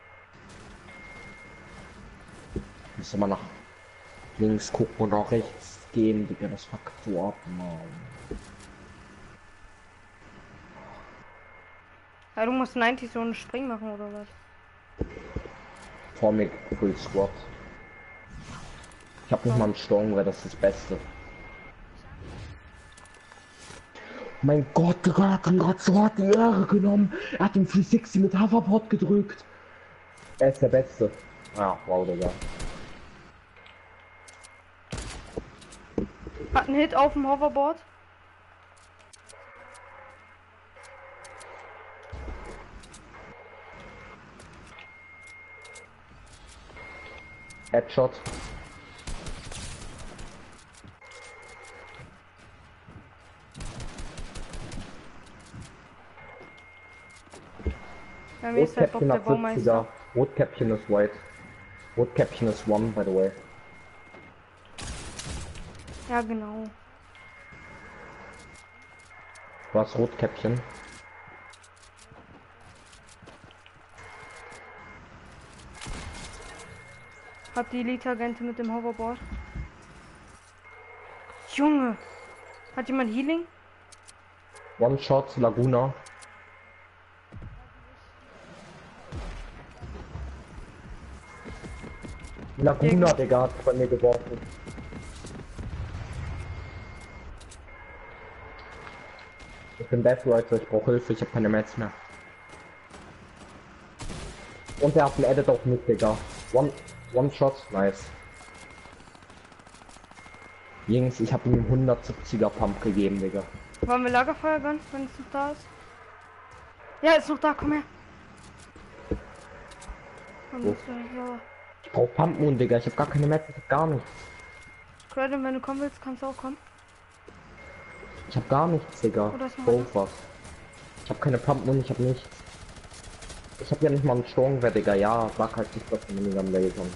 Muss immer nach links gucken und auch rechts gehen, Digga, das fuckt so ab, Mann. Ja, du musst 90 so einen Spring machen oder was? Vor mir Full Squad. Ich hab nicht mal einen Sturm, weil das ist das Beste. Mein Gott, Digga, er hat ihm gerade so hart die Ehre genommen. Er hat den 360 mit Hoverboard gedrückt. Er ist der Beste. Ah, wow, Digga. Hat einen Hit auf dem Hoverboard. Headshot. Ja, mir ist halt Bob Rotkäppchen der hat Baumeister. 70er. Rotkäppchen ist white. Rotkäppchen ist one, by the way. Ja, genau. Was Rotkäppchen? Hab die Elite-Agente mit dem Hoverboard. Junge! Hat jemand Healing? One Shot, Laguna. Laguna, Digga, hat bei mir geworfen. Ich bin Deathwriter, ich brauche Hilfe, ich habe keine Mats mehr. Und er hat einen Edit auch mit, Digga. One Shot, nice. Jungs, ich habe ihm 170er Pump gegeben, Digga. Wollen wir Lagerfeuer gönnen, wenn es noch da ist? Ja, ist noch da, komm her. Wo? Ich brauch Pumpen, Digga, ich habe gar keine Mats, ich hab gar nichts. Credit, wenn du kommen willst, kannst du auch kommen. Ich habe gar nichts, Digga. Oder ist noch Brauch was. Ich habe keine Pumpen und ich habe nichts. Ich habe ja nicht mal einen Strongwehr, Digga. Ja, sag halt nicht, was wir am Lasern.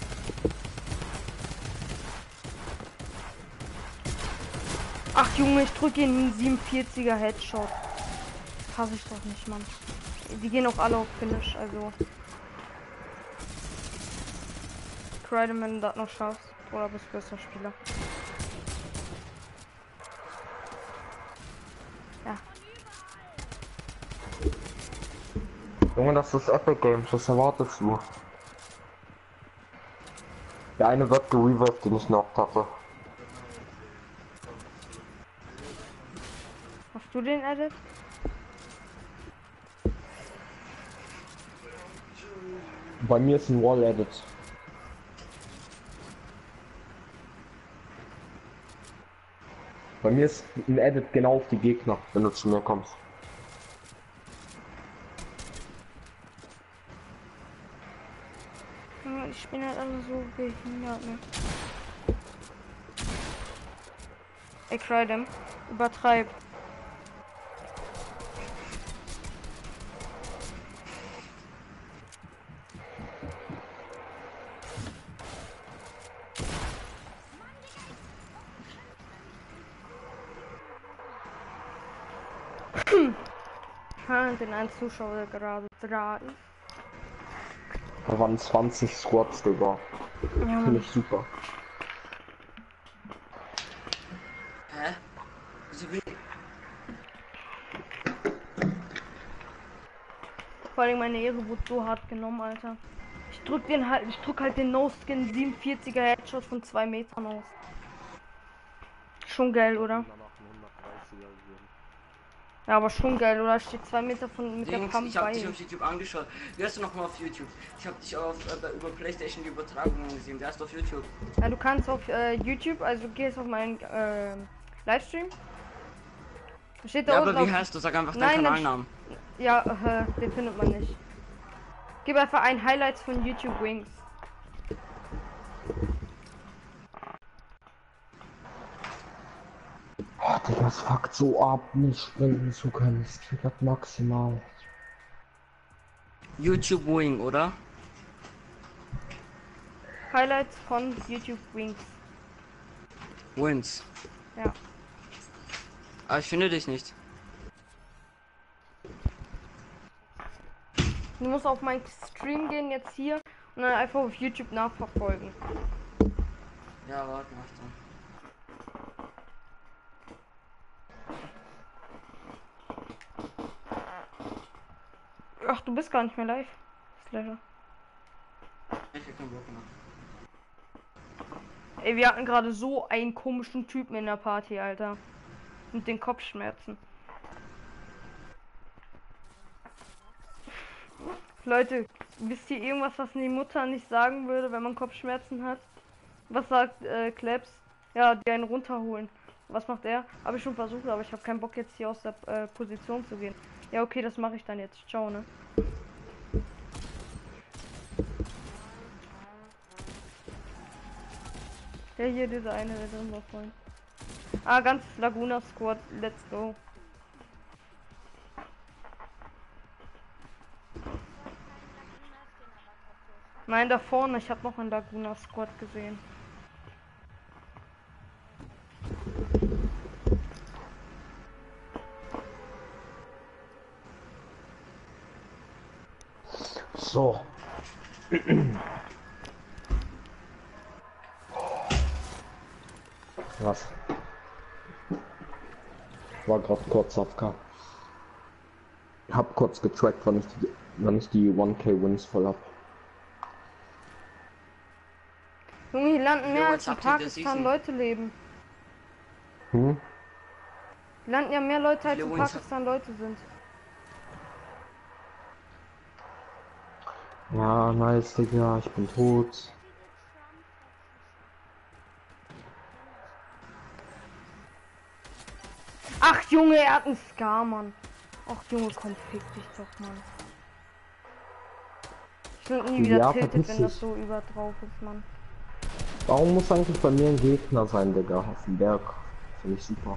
Ach Junge, ich drücke ihn 47er Headshot. Hasse ich doch nicht, Mann. Die gehen auch alle auf Finish, also. Credit, wenn du das noch schaffst. Oder bist du besser Spieler. Ja. Junge, das ist Epic Games, was erwartest du? Der eine wird gerevived, den ich noch hatte. Hast du den Edit? Bei mir ist ein Wall Edit. Bei mir ist ein Edit genau auf die Gegner, wenn du zu mir kommst. Ich bin halt alle so behindert, ne? Ey, Credit, übertreib. Den ein Zuschauer gerade da ist. Da waren 20 Squads, Digga. Ja, Finde ich super. Hä? Wieso bin Vor allem meine Ehre wurde so hart genommen, Alter. Ich drück halt den No-Skin 47er Headshot von 2 Metern aus. Schon geil, oder? Ja, aber schon geil, oder? Steht 2 Meter von mit der Dings, Pump ich habe bei dich ihm. auf YouTube angeschaut. Wie hast du noch mal auf YouTube? Ich habe dich auf über PlayStation die Übertragung gesehen. Wie hast du auf YouTube? Ja, du kannst auf YouTube, also gehst auf meinen Livestream. Da steht da Ja, unten aber wie auf, heißt du? Sag einfach Nein, deinen dann Kanalnamen. ja, den findet man nicht. Gib einfach ein Highlights von YouTube Wings. Oh, Digga, das fuckt so ab, nicht sprinten zu können. Das triggert maximal. YouTube Wing, oder? Highlights von YouTube Wings. Wins. Ja. Aber ich finde dich nicht. Du musst auf meinen Stream gehen jetzt hier und dann einfach auf YouTube nachverfolgen. Ja, warte, mach ich dann. Ach, du bist gar nicht mehr live. Slayer. Ich hab keinen Bock mehr. Ey, wir hatten gerade so einen komischen Typen in der Party, Alter. Mit den Kopfschmerzen. Leute, wisst ihr irgendwas, was die Mutter nicht sagen würde, wenn man Kopfschmerzen hat? Was sagt Klebs? Ja, die einen runterholen. Was macht er? Habe ich schon versucht, aber ich habe keinen Bock jetzt hier aus der Position zu gehen. Ja, okay, das mache ich dann jetzt. Ciao, ne? Ja, hier dieser eine, der drin war vorhin. Ah, ganz Laguna Squad, let's go. Nein, da vorne, ich habe noch einen Laguna Squad gesehen. So. Was? War gerade kurz AFK. Hab kurz getrackt, wann ich die 1K Wins voll hab. Junge, hier landen mehr Jo, als jetzt in habt ihr das Pakistan Season. Leute leben. Hm? Landen ja mehr Leute, als Viele in Wins. Pakistan Leute sind. Ja, nice, Digga, ich bin tot. Ach Junge, er hat einen Scar, Mann. Ach Junge, komm, fick dich doch, Mann. Ich bin nie wieder Ja, tiltet, verpiss wenn das dich. so über drauf ist, Mann. Warum muss eigentlich bei mir ein Gegner sein, Digga? Auf dem Berg. Finde ich super.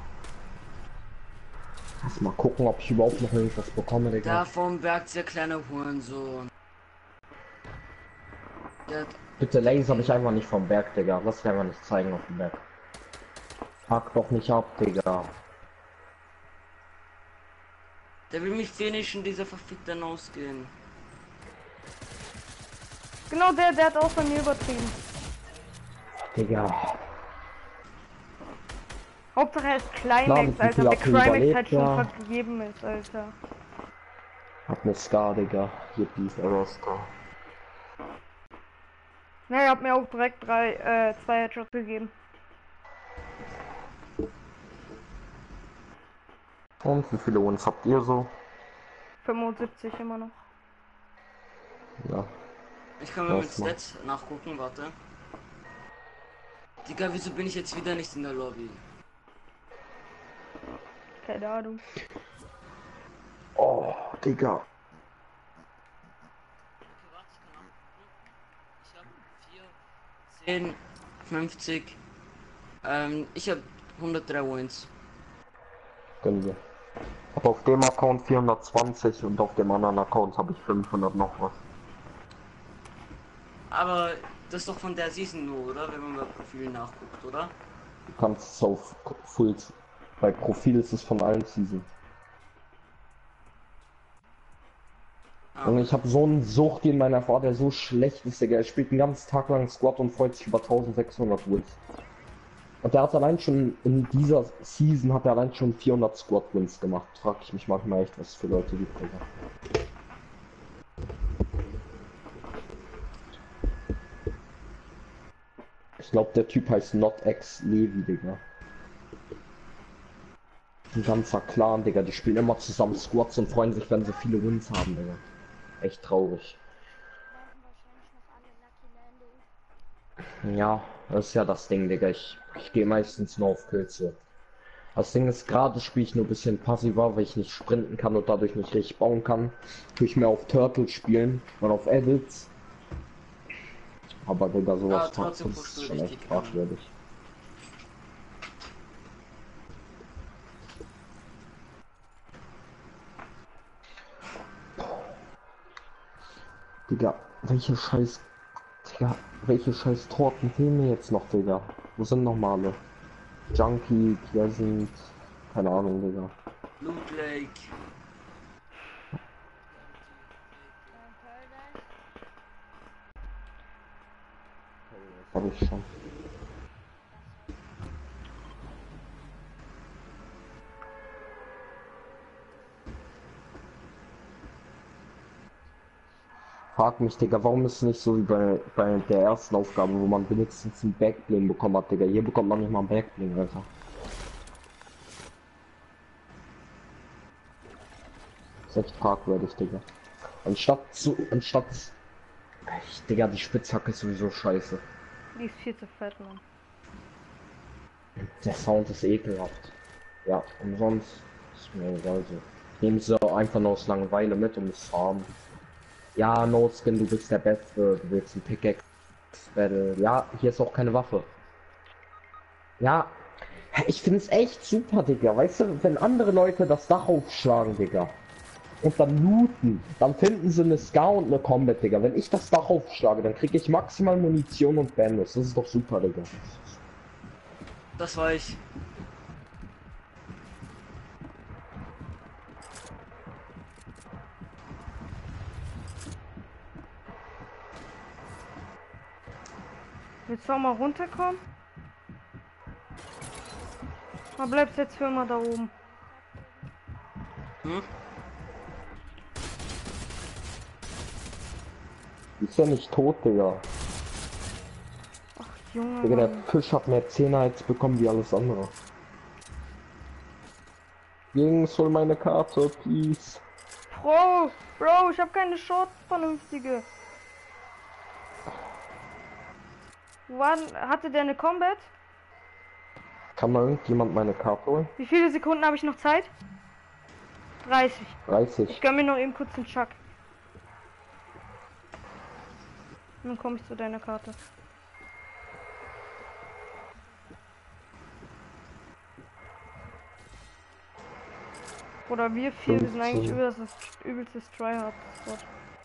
Lass mal gucken, ob ich überhaupt noch irgendwas bekomme, Da Digga. vom Berg der kleine Hurensohn. Der, Bitte laser mich einfach nicht vom Berg, Digga. Lass dich einfach nicht zeigen auf dem Berg. Fuck doch nicht ab, Digga. der will mich finishen, dieser verfickte ausgehen. Genau der hat auch bei mir übertrieben. Digga. Hauptsache er ist Klar, Climax, mit wie Alter. viel Der hast du Climax überlebt, halt schon ja. vergeben ist, Alter. Hab ne Scar, Digga. Hier dies, Scar. Na, er hat mir auch direkt 2 Headshots gegeben. Und wie viele Wins habt ihr so? 75 immer noch. Ja. Ich kann mal mit Lass mal. Stats nachgucken, warte. Digga, wieso bin ich jetzt wieder nicht in der Lobby? Keine Ahnung. Oh, Digga. Ich hab 10, 50. Ich hab 103 Wins. Gönnen wir. Hab auf dem Account 420 und auf dem anderen Account habe ich 500 noch was. Aber das ist doch von der Season nur, oder? Wenn man bei Profilen nachguckt, oder? Du kannst es auf Full. Bei Profil ist es von allen Seasons. Ah, Und ich habe so einen Sucht in meiner Frau, der so schlecht ist, Digga. Er spielt den ganzen Tag lang Squad und freut sich über 1600 Wins. Und der hat allein schon in dieser Season hat er allein schon 400 Squad Wins gemacht. Frag ich mich manchmal echt, was es für Leute gibt, Digga. Ich glaube, der Typ heißt Not X Levi, Digga. Ein ganzer Clan, Digga. Die spielen immer zusammen Squads und freuen sich, wenn sie viele Wins haben, Digga. Echt traurig. Landen wahrscheinlich noch alle Lucky Landing. Ja, das ist ja das Ding, Digga. Ich gehe meistens nur auf Pilze. Das Ding ist, gerade spiele ich nur ein bisschen passiver, weil ich nicht sprinten kann und dadurch nicht richtig bauen kann. Tue ich mehr auf Turtle spielen und auf Edits. Aber Digga, sowas trotzdem ist pushst du schon echt richtig fragwürdig. Digga, welche scheiß Torten fehlen mir jetzt noch, Digga? Wo sind noch alle? Junkie, Pleasant, keine Ahnung, Digga. Loot Lake. Paradise. Hab ich schon. Frag mich, Digga, warum ist es nicht so wie bei der ersten Aufgabe, wo man wenigstens ein Backbling bekommen hat, Digga? Hier bekommt man nicht mal ein Backbling, Alter. Das ist echt fragwürdig, Digga. Digga, die Spitzhacke ist sowieso scheiße. Die ist viel zu fett, Mann. Der Sound ist ekelhaft. Ja, umsonst ist mir egal so. Nehmen sie einfach nur aus Langeweile mit, um es zu haben. Ja, No Skin, du bist der Beste, du willst ein Pickaxe Battle. Ja, hier ist auch keine Waffe. Ja, ich finde es echt super, Digga. Weißt du, wenn andere Leute das Dach aufschlagen, Digga, und dann looten, dann finden sie eine Scar und eine Combat, Digga. Wenn ich das Dach aufschlage, dann kriege ich maximal Munition und Bandits. Das ist doch super, Digga. Das war ich. Willst du auch mal runterkommen? Oder bleibst jetzt für immer da oben? Hm? Ist ja nicht tot, Digga. Ach, Junge. Digga, der Mann. Fisch hat mehr Zähne als bekommen wie alles andere. Jungs, hol meine Karte, please. Bro, ich habe keine Shorts vernünftige. Hatte der eine Combat? Kann mal irgendjemand meine Karte holen? Wie viele Sekunden habe ich noch Zeit? 30. 30. Ich gönn mir noch eben kurz den Chuck. Dann komme ich zu deiner Karte. Oder wir vier, wir sind eigentlich übelstes Tryhard-Spot.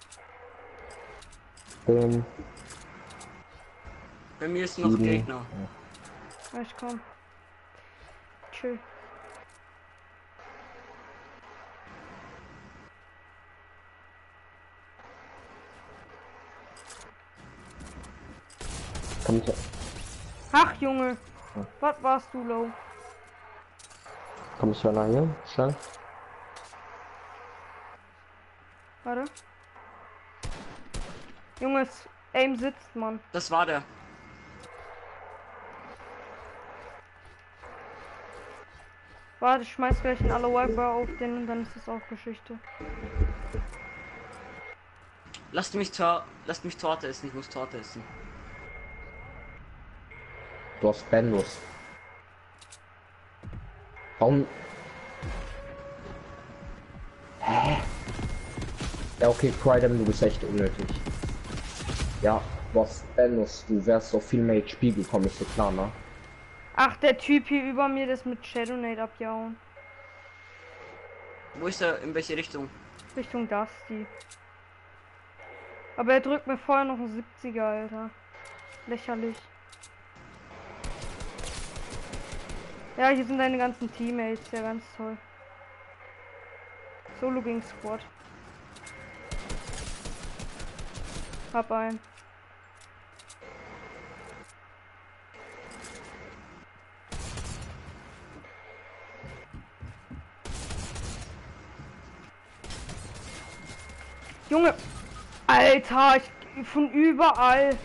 Bei mir ist noch 7. Gegner. Ja, ich komm. Chill. Kann ich, Ach, Junge. Was warst du, Low? komm ich einer hier? Schnell. Warte. Junge, Aim sitzt, Mann. Das war der. Warte, ich schmeiß gleich in alle Wiper auf den und dann ist es auch Geschichte. Lasst mich Torte essen, ich muss Torte essen. Du hast Bendos. Warum? Hä? Ja, okay, Crydem, du bist echt unnötig. Ja, du hast Bendos, du wärst auf viel mehr HP gekommen, ist so klar, ne? Ach, der Typ hier über mir, das mit Shadownade abjauen. Wo ist er? In welche Richtung? Richtung Dusty. Aber er drückt mir vorher noch einen 70er, Alter. Lächerlich. Ja, hier sind deine ganzen Teammates, ja ganz toll. Solo gegen Squad. Hab einen. Junge! Alter, von überall.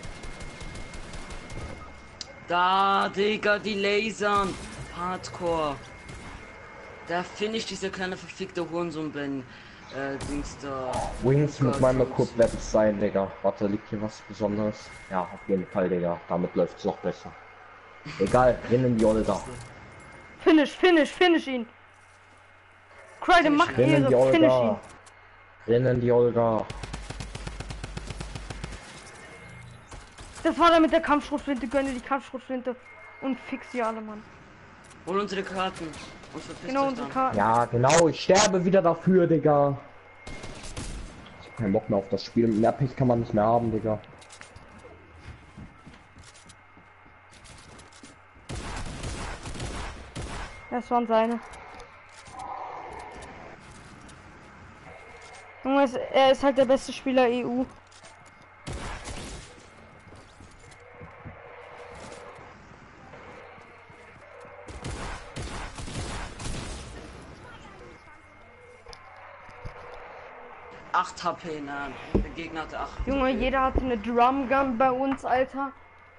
Da, Digga, die Lasern. Hardcore. Da finde ich dieser kleine verfickte Hurensohn, Ben. Dings da. Wings mit meinem Code wird es sein, Digga. Warte, liegt hier was Besonderes? Ja, auf jeden Fall, Digga. Damit läuft es noch besser. Egal, rennen die Olga. Finish ihn. Crydem, mach Rennen die Ehre, finish ihn. Olga. Rennen die Olga. Das war da mit der Kampfschrotflinte, gönne die Kampfschrotflinte und fix sie alle, Mann. Hol unsere Karten. Und verpiss Genau, euch unsere dann. Karten. Ja, genau, ich sterbe wieder dafür, Digga. Ich hab keinen Bock mehr auf das Spiel. Mehr Pech kann man nicht mehr haben, Digga. Das waren seine. Junge, er ist halt der beste Spieler EU. Acht HP, nein. Der Gegner hatte 8. Junge, jeder hatte eine Drumgun bei uns, Alter.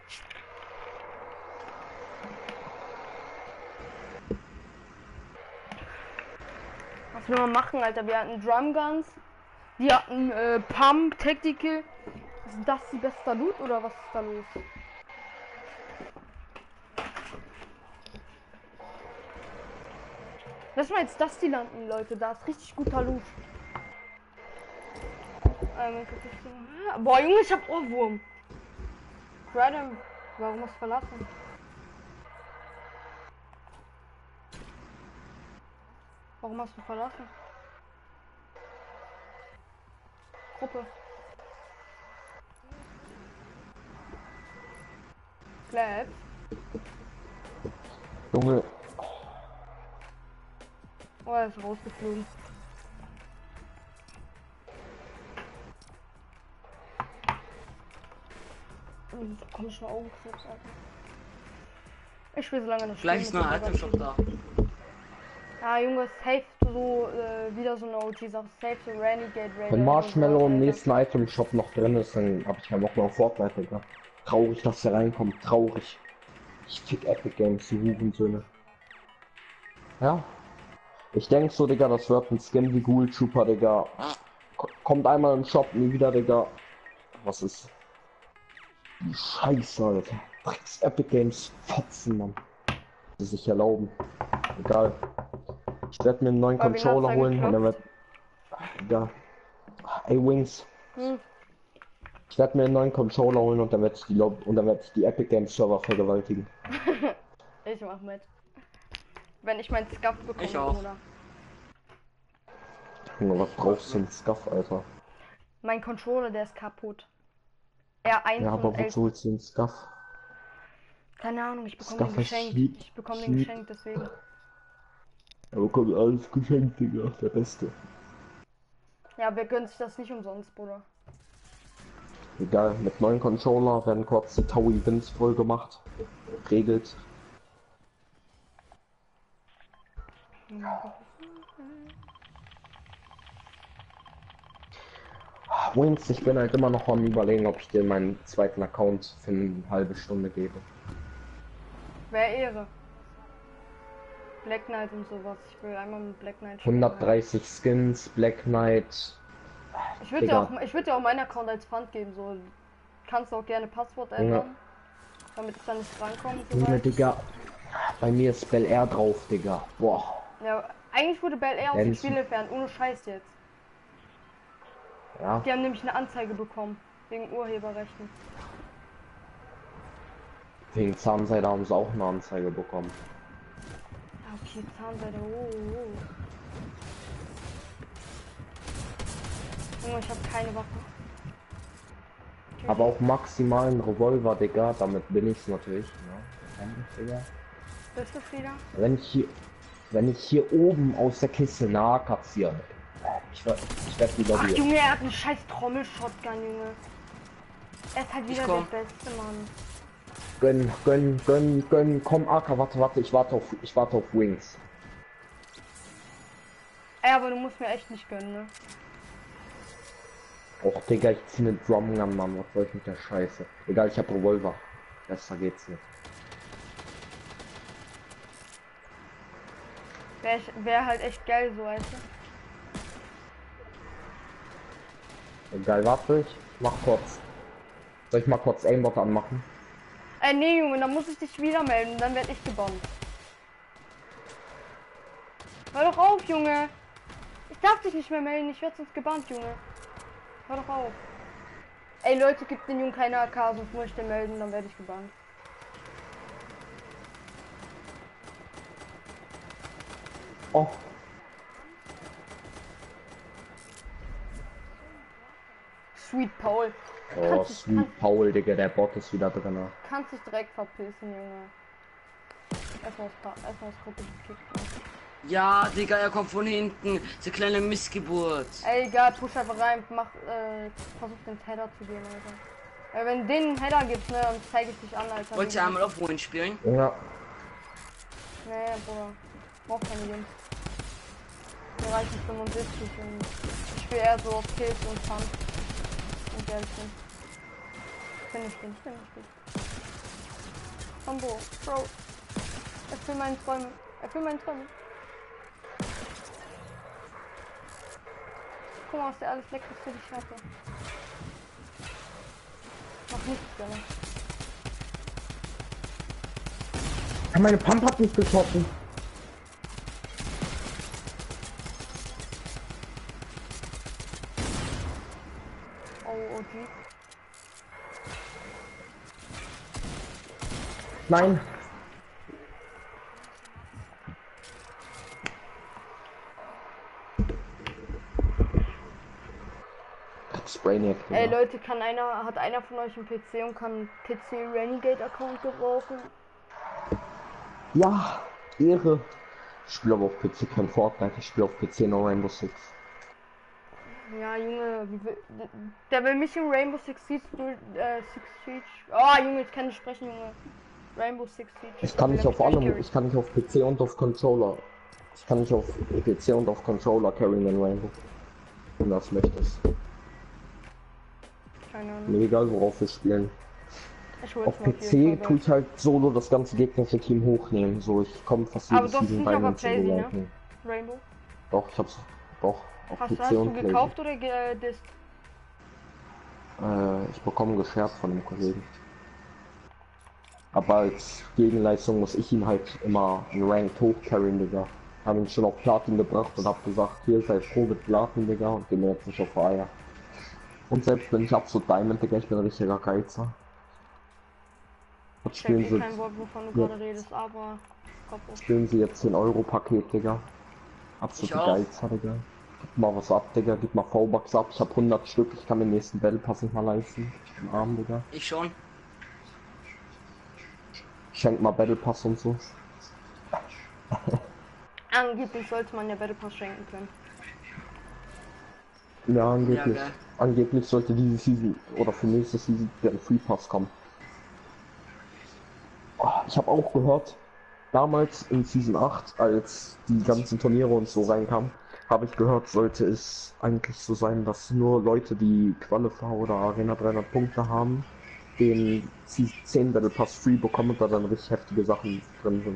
Was will man machen, Alter? Wir hatten Drumguns. Die hatten Pump, Tactical. Ist das die beste Loot oder was ist da los? Lass mal jetzt das die landen, Leute. Da ist richtig guter Loot. Boah, Junge, ich hab Ohrwurm. Random, warum hast du verlassen? Warum hast du verlassen? Gruppe. Clap. Junge, Oh, er ist rausgeflogen. Komm schon auf, jetzt, Alter. Ich will so lange nicht. Gleich ist noch ein Item-Shop da. Ja, Junge, safe so wieder so eine OG-Sache. Safe so Renegade Raider. wenn Marshmallow im und so, nächsten Item-Shop noch drin ist, dann hab ich keinen Bock mehr auf Fortnite, Digga. Traurig, dass der reinkommt. Traurig. Ich fick Epic Games, die Hurensöhne. Ja. Ich denk so, Digga, das wird ein Skin wie Ghoul Trooper, Digga. Kommt einmal im Shop, nie wieder, Digga. Was ist? Die Scheiße, Alter. Drecks Epic Games Fotzen, Mann. Die sich erlauben. Egal. Ich werde mir einen neuen Aber wen Controller hat's da holen und dann wird. Egal. Ey, Wings. Hm. Ich werde mir einen neuen Controller holen und dann werde ich die Epic Games Server vergewaltigen. Ich mach mit. Wenn ich meinen Scuff bekomme, Ich auch. oder? Junge, was brauchst du denn Scuff, Alter? Mein Controller, der ist kaputt. R1 Ja, aber und wozu holst du den Scuff? Keine Ahnung, ich bekomme Scuff den ist geschenkt. lieb. Ich bekomme den Lieb. geschenkt, deswegen. Er bekommt alles geschenkt, Digga. Der Beste. Ja, wer gönnt sich das nicht umsonst, Bruder? Egal, mit neuen Controller werden kurz die Tau Events voll gemacht. Regelt. Wings, ich bin halt immer noch am Überlegen, ob ich dir meinen zweiten Account für eine halbe Stunde gebe. Wer Ehre. Black Knight und sowas. Ich will einmal mit Black Knight spielen. 130 Skins, Black Knight. Ich würde Digga. dir auch meinen Account als Pfand geben, so. Kannst du auch gerne Passwort ändern. Damit ich da nicht rankomme. und So Junge, weit. Digga. Bei mir ist Bel Air drauf, Digga. Boah. Ja, eigentlich wurde Bel Air aus dem Wenn's- Spiel entfernt, ohne Scheiß jetzt. Ja. Die haben nämlich eine Anzeige bekommen. Wegen Urheberrechten. Wegen Zahnseide haben sie auch eine Anzeige bekommen. Ah, okay, Zahnseide. Oh. Junge, ich habe keine Waffe. Aber auch maximalen Revolver, Digga. Damit bin ich's natürlich. Ja. Digga. Bist du wieder? Wenn ich hier oben aus der Kiste nah kassiere. Ich werd wieder Ach hier. Junge, er hat einen scheiß Trommel-Shotgun, Junge. Er ist halt wieder komm. der Beste, Mann. Gönn. Komm, Aka, warte. Ich warte auf Wings. Ey, aber du musst mir echt nicht gönnen, ne? Och, Digga, ich zieh ne Drumgun, Mann. Was soll ich mit der Scheiße? Egal, ich hab Revolver. Besser geht's nicht. Wär halt echt geil, so, weißt du? Egal, warte, ich mach kurz. Soll ich mal kurz Aimbot anmachen? Nee, Junge, dann muss ich dich wieder melden, dann werd ich gebannt. Hör doch auf, Junge! Ich darf dich nicht mehr melden, ich werd sonst gebannt, Junge. Hör doch auf. Ey, Leute, gibt den Jungen keine AK, sonst muss ich den melden, dann werde ich gebannt. Oh, Sweet Paul. oh Sweet Paul, Digga, der Bot ist wieder drin. Kannst dich direkt verpissen, Junge. Erstmal das Gruppe gekickt. Ja, Digga, er kommt von hinten. Diese kleine Missgeburt. Ey, egal, push einfach rein, versuch den Header zu gehen, Alter. Wenn den einen Header gibt, ne, dann zeige ich dich an, Alter. Wollt ihr einmal auf Wohin spielen? Ja, Nee, Bruder. Brauch keine Jungs. Mir reichen 75 und ich spiele eher so auf Kills und Fun. Und ehrlich bin. Finde ich gut. Combo, Bro. Erfüll meine Träume. Guck mal, was der alles Leckeres für dich hatte. Mach nichts, Junge. meine Pump hat nicht geschossen. Oh, OG. Nein. Brainiac. Ey Leute, hat einer von euch einen PC und kann PC Renegade Account gebrauchen? Ja, Ehre. Ich spiele aber auf PC kein Fortnite, ich spiele auf PC nur Rainbow Six. Ja, Junge, der will mich in Rainbow Six Siege, Oh, Junge, ich kann nicht sprechen, Junge. Rainbow Six Siege. Ich kann nicht auf allem, ich kann nicht auf PC und auf Controller. Ich kann nicht auf PC und auf Controller carryen in Rainbow. Wenn du das möchtest. Keine Ahnung. Mir egal, worauf wir spielen. Ich hol's Auf mir PC tue ich halt solo das ganze gegnerische Team hochnehmen. So, ich komme fast Aber jedes du hast Season nicht rein aber und Playsee, ne? leiten. Rainbow? Doch, ich hab's. Doch, auf Hast PC du und Playstation. gekauft oder gedisst? Ich bekomme geschert von dem Kollegen. Aber als Gegenleistung muss ich ihn halt immer ranked hochcarryen, Digga. Hab ihn schon auf Platin gebracht und hab gesagt, hier sei froh mit Platin, Digga, und geh mir jetzt nicht auf Eier. Und selbst wenn ich absolut Diamond, Digga, ich bin ein richtiger Geizer. Was Ich spielen check sie? kein Wort, wovon du Ja. gerade redest, aber Kopf hoch. Spielen sie jetzt 10 Euro Paket, Digga. Absolute Ich auch. Geizer, Digga. Gib mal was ab, Digga, gib mal V-Bucks ab. Ich hab 100 Stück, ich kann den nächsten Battle Pass nicht mal leisten. Im Arm, Digga. Ich schon. Schenk mal Battle Pass und so. Angeblich sollte man ja Battle Pass schenken können. Ja, angeblich. Ja, geil. Angeblich sollte diese Season oder für nächste Season der Free Pass kommen. Oh, ich habe auch gehört, damals in Season 8, als die ganzen Turniere und so reinkamen, habe ich gehört, sollte es eigentlich so sein, dass nur Leute, die Qualifier oder Arena 300 Punkte haben, den Season 10 Battle Pass free bekommen und da dann richtig heftige Sachen drin sind.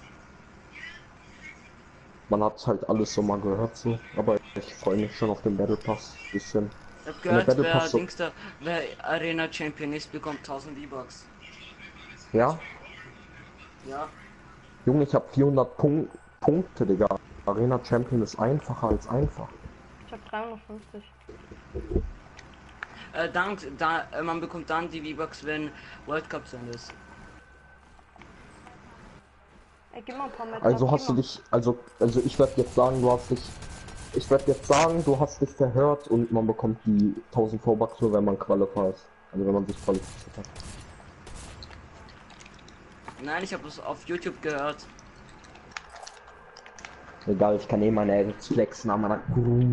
Man hat halt alles so mal gehört so, aber ich freue mich schon auf den Battle Pass bisschen. Ich hab der gehört, Battle wer Pass so- Dings da, wer Arena Champion ist, bekommt 1000 V-Bucks. Ja, Ja. Junge, ich habe 400 Punkte, Digga. Arena Champion ist einfacher als einfach. Ich hab 350. Man bekommt dann die V-Bucks, wenn World Cup zu Ende ist. Ey, gib mal ein paar Metz Also ab, hast gib du mal. dich, also ich werde jetzt sagen, du hast dich verhört und man bekommt die 1000 V-Bucks nur, wenn man qualifiziert ist. Also wenn man sich qualifiziert hat. Nein, ich habe es auf YouTube gehört. Egal, ich kann eh meine Edits flexen an meiner.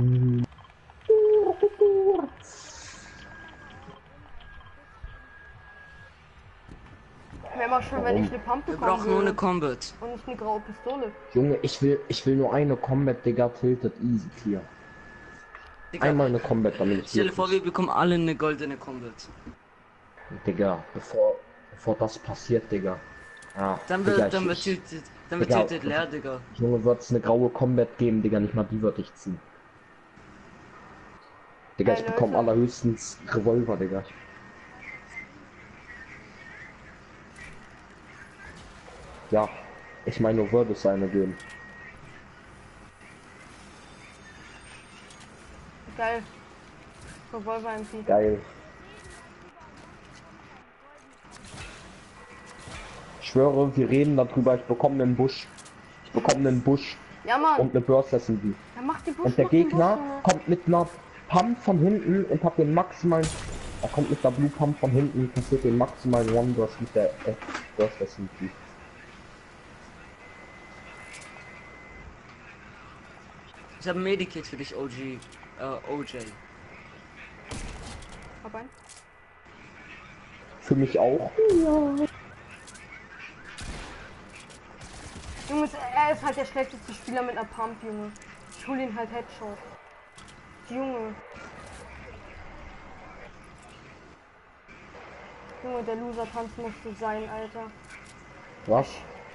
Wäre mal schön, wenn ich eine Pump Wir bekommen brauchen nur eine würde. Combat. Und nicht eine graue Pistole. Junge, ich will nur eine Combat, Digga, tilted easy Tier. Digga, Einmal eine Combat, damit ich stell dir vor, glücklich- wir bekommen alle eine goldene Combat. Digga, bevor das passiert, Digga. Ja, Dann Digga, wird, dann wird ich, tilted, dann wird Digga, tilted leer, Digga. Junge, wird's eine graue Combat geben, Digga, nicht mal die würde ich ziehen. Digga, ich Leute. bekomme allerhöchstens Revolver, Digga. Ja, ich meine, nur würde es eine geben. Geil. Revolver MP. Geil. Ich schwöre, wir reden darüber, ich bekomme einen Busch. Ich bekomme einen Busch Ja, Mann. und eine Burst SMG. Ja, mach die Busch, Und der mach den Gegner Busch, Junge. kommt mit einer Pump von hinten und hat den maximalen. Er kommt mit der Blue Pump von hinten und kassiert den maximalen One Burst mit der Burst SMG. Ich habe ein Medikit für dich, OJ. Hab ein. Für mich auch. Junge, er ist halt der schlechteste Spieler mit einer Pump, Junge. Ich hol ihn halt Headshot. Junge. Junge, der Loser-Tanz musste sein, Alter. Was?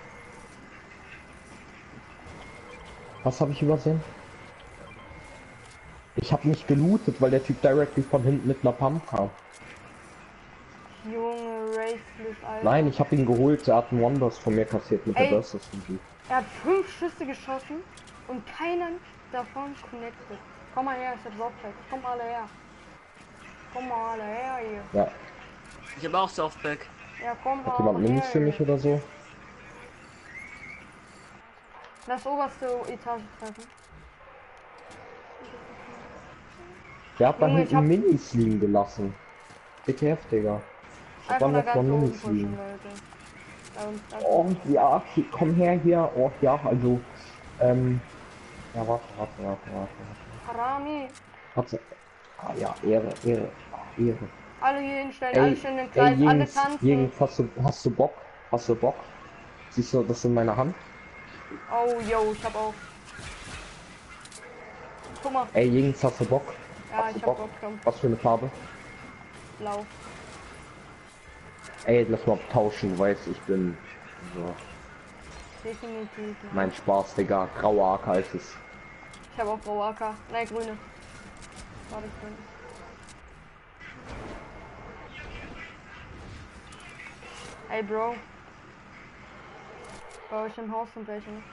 Was habe ich übersehen? Ich habe nicht gelootet, weil der Typ directly von hinten mit einer Pump kam. Junge, Raceless, Alter. Nein, ich habe ihn geholt, er hat einen One-Burst von mir kassiert mit der Ey. Burst SMG. Er hat 5 Schüsse geschossen und keinen davon connected. Komm mal her, ich hab Softpack. Komm alle her. Komm mal alle her hier. Ja, Ich habe auch Softback. Ja, komm mal hat jemand her Minis für mich hier. oder so? Lass oberste Etage treffen. Der hat da Junge, ich hinten hab- Minis liegen gelassen. BTF, Digga. Da Einfach waren da noch ganz von oben Minis pushen, liegen. Leute. Da Oh ja, komm her hier. Oh ja, also, ja, warte. Harami. Warte. Ah ja, Ehre. Alle hier hinstellen, alle stehen im Kreis, alle Jungs, tanzen. Jungs, hast du Bock? Hast du Bock? Siehst du das in meiner Hand? Oh, yo, ich hab auch. Guck mal. Ey, Jungs, hast du Bock? Ja, Hast du ich hab Bock? Bock, komm. Was für eine Farbe? Blau. Ey, lass mal tauschen, weiß ich bin so. Definitiv. Mein Spaß, Digga. Grauer AK ist es. Ich habe auch blaue AK. Nein, grüne. War das grüne. Ey, Bro. Bei euch im Haus sind welche, ne?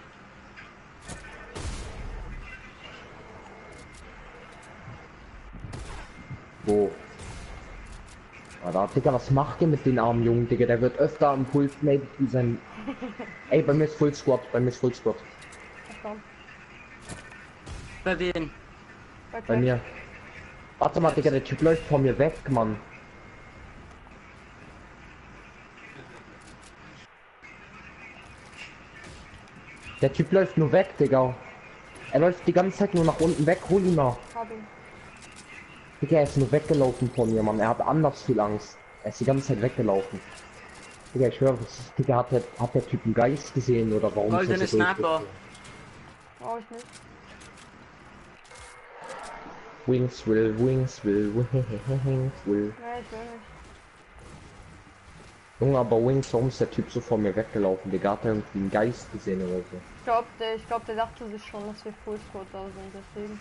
Wo? Da, Digga, was macht ihr mit den armen Jungen, Digga? Der wird öfter am Puls made wie sein. Ey, bei mir ist Full Squad, bei mir ist Full Squad. Komm. Bei wem? Bei mir. Warte mal, Digga, der Typ läuft vor mir weg, Mann. Der Typ läuft nur weg, Digga. Er läuft die ganze Zeit nur nach unten weg, hol ihn noch. Hab ihn. Digga, er ist nur weggelaufen von mir, Mann. Er hat anders viel Angst. Er ist die ganze Zeit weggelaufen. Digga, ich schwöre, Digga, hat der Typ einen Geist gesehen oder warum? Goldene ist er so Sniper. Brauch ich nicht. Wings will. Nein, ich will nicht. Junge, aber Wings, warum ist der Typ so vor mir weggelaufen? Digga, hat er irgendwie einen Geist gesehen oder so? Ich glaub, der dachte sich schon, dass wir Full Squad da sind, deswegen.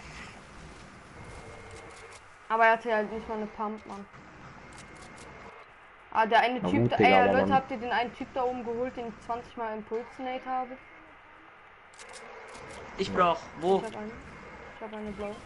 Aber er hatte halt nicht mal eine Pump, Mann. Ah, der eine Na Typ, gut, da, Digga, ey, aber Leute, Mann. habt ihr den einen Typ da oben geholt, den ich 20 Mal Impulsionate habe? Ich brauch. Wo? Ich hab eine blaue.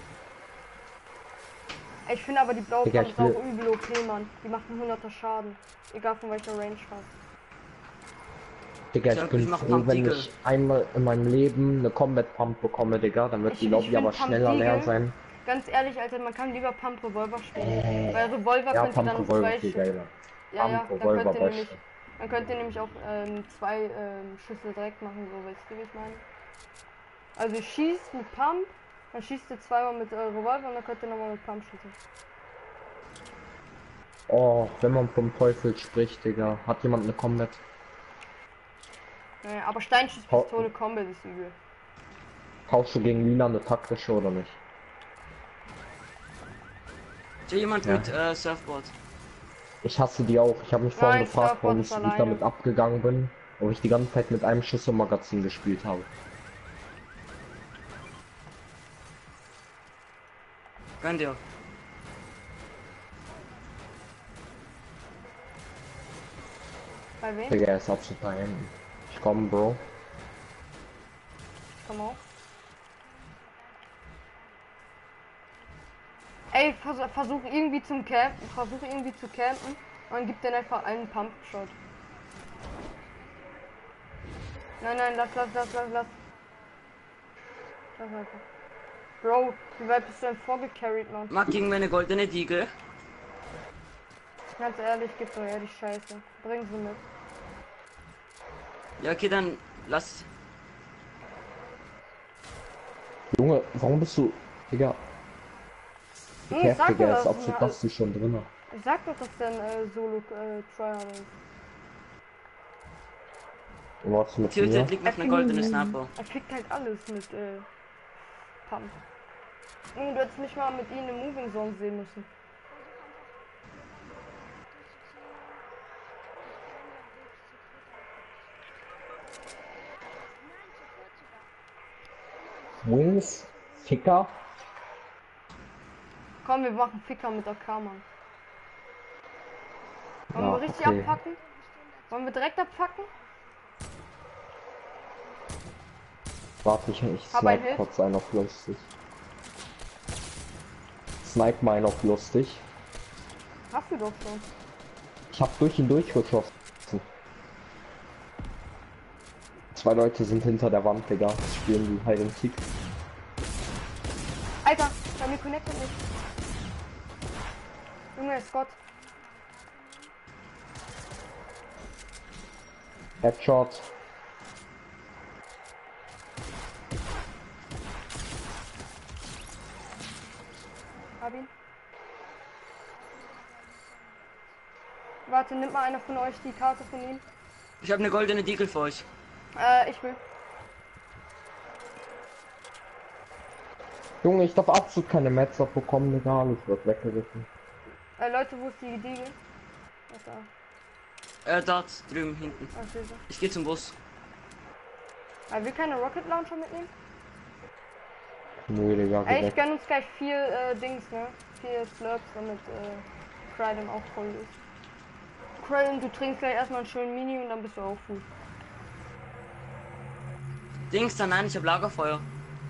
Ey, ich finde aber die blaue Digga, Pump ist auch übel OP, Mann. Die macht einen 100er Schaden. Egal von welcher Range fast. Digga, Ich ich bin mach froh, Pump wenn Deagle. ich einmal in meinem Leben eine Combat Pump bekomme, Digga. Dann wird die Ich Lobby find aber Pump schneller leer Deagle- sein. Ganz ehrlich, Alter, man kann lieber Pump Revolver spielen. Weil Revolver Ja, könnt ihr Pump dann Revolver zwei viel Schüsse. geiler. Ja, ja, Pump Revolver beste. dann könnt ihr nämlich auch zwei Schüsse direkt machen, so weißt du, wie ich meine. Also ihr schießt mit Pump, dann schießt ihr zweimal mit Revolver und dann könnt ihr nochmal mit Pump schießen. Oh, wenn man vom Teufel spricht, Digga. Hat jemand eine Combat? Naja, aber Steinschusspistole Combat ist übel. Tauschst du gegen Lila eine taktische oder nicht? Ist hier jemand Ja. mit Surfboard? Ich hasse die auch. Ich habe mich vorhin Nein, gefragt, Surfboard warum ist ich alleine. damit abgegangen bin. Ob ich die ganze Zeit mit einem Schuss im Magazin gespielt habe. Gönn dir. Bei wem? Digga, er ist absolut da hinten. Ich komme, Bro. Komm auf. Ey, versuch irgendwie zu campen und gib den einfach einen Pump-Shot. Nein, lass. Lass einfach. Bro, wie weit bist du denn vorgecarried, Mann? Mag gegen meine goldene Diegel. Ganz ehrlich, gib doch her die Scheiße. Bring sie mit. Ja, okay, dann lass. Junge, warum bist du... Digga. Ich sag Digga, doch, ist das absolut ist das ist schon drin. Ich sag doch, dass der ein Solo-Tryhard ist. Und was mit Theoretik mir? liegt noch eine goldene Sniper. Er kriegt halt alles mit Pump. Du hättest nicht mal mit ihnen im Moving Zone sehen müssen. Wings? Ficker? Komm, wir machen Ficker mit AK, Mann. Wollen Ja, wir richtig okay. abpacken? Wollen wir direkt abpacken? Warte, ich Hab ein snipe Hit. kurz einen auf lustig. Snipe mal einen auf lustig. Hast du doch schon. Ich hab durch ihn durchgeschossen. Zwei Leute sind hinter der Wand, Digga. Spielen die Hide and Seek. Alter, bei mir connectet nicht. Junge, Scott. Headshot. Hab ihn. Warte, nimmt mal einer von euch die Karte von ihm. Ich habe eine goldene Diegel für euch. Ich will. Junge, ich darf absolut keine Metzer bekommen, Digga. Alles wird weggerissen. Leute, wo ist die Diegel? Was da? Dort drüben hinten. Ach, diese. Ich gehe zum Bus. Er will keine Rocket Launcher mitnehmen? Nö, Digga, Ey, ich direkt. gönn uns gleich 4 Dings, ne? 4 Slurps, damit Krydem auch voll ist. Krydem, du trinkst gleich erstmal einen schönen Mini und dann bist du auch full. Dings, dann nein, ich hab Lagerfeuer.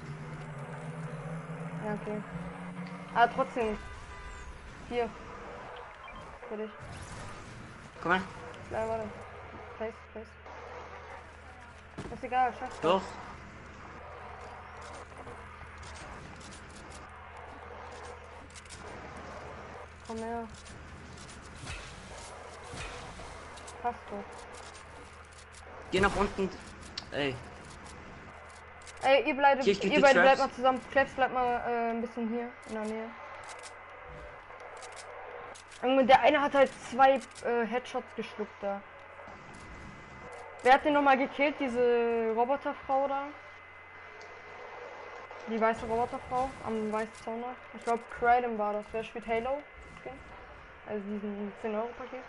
Ja, okay. Aber trotzdem. Hier. Für dich. Komm her. Ja, warte. Place. Ist egal, schaff's. Doch. Komm her. Passt doch. Geh nach unten. Ey. Ey, ihr beide Hier, ich krieg die bleibt Traps. mal zusammen. Klebs bleibt mal ein bisschen hier in der Nähe. Junge, der eine hat halt 2 Headshots geschluckt da. Wer hat den nochmal gekillt? Diese Roboterfrau da? Die weiße Roboterfrau am weißen Zaun da? Ich glaube Krydem war das. Wer spielt Halo? Skin? Also diesen 10-Euro-Paket.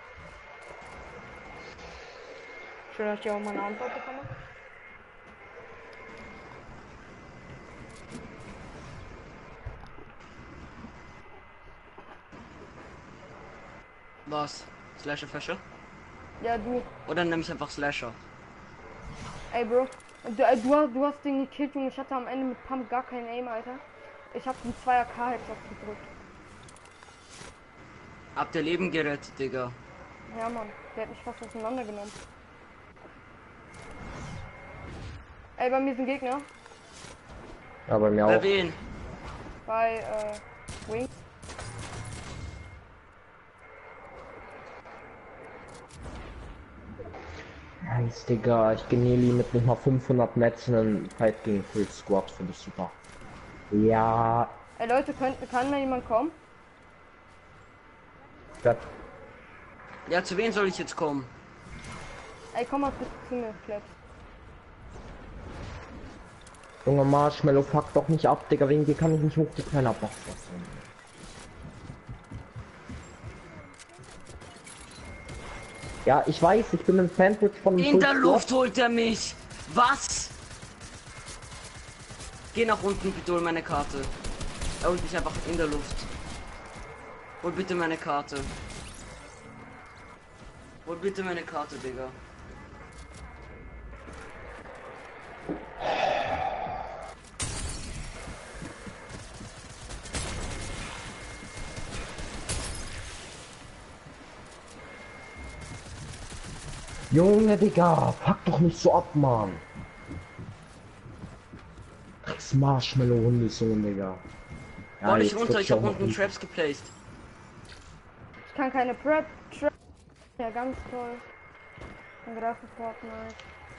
Schön, dass ich auch mal eine Antwort bekomme. Was? Slasher Fischer? Ja, du. Oder nehme ich einfach Slasher? Ey, Bro. Du hast den gekillt, Junge. Ich hatte am Ende mit Pump gar keinen Aim, Alter. Ich hab den 2er K-Headshot gedrückt. Habt ihr Leben gerettet, Digga. Ja, Mann. Der hat mich fast auseinandergenommen. Ey, bei mir sind Gegner. Ja, bei mir Bei auch. wen? Bei, Wings. Nice, Digga. Ich genehme mit nicht mal 500 Netzen einen Fight gegen Full Squad. Finde ich super. Ja. Ey, Leute, kann da jemand kommen? Das, Ja, zu wem soll ich jetzt kommen? Ey, komm mal bitte zu mir, Klebs. Junge Marshmallow, fuck doch nicht ab, Digga. Wegen dir kann ich nicht hoch die kleine Box lassen. Ja, ich weiß, ich bin ein Sandwich von In Full der Squad. Luft holt er mich! Was? Geh nach unten, bitte hol meine Karte. Er holt mich einfach in der Luft. Hol bitte meine Karte. Hol bitte meine Karte, Digga. Junge, Digga, fuck doch nicht so ab, Mann. Das Marshmallow Hundesohn, Digga. Ja, Hol dich jetzt runter, wird's ich hab auch noch unten Traps geplaced. Ich kann keine Prep. Ja, ganz toll. Angreifen Fortnite.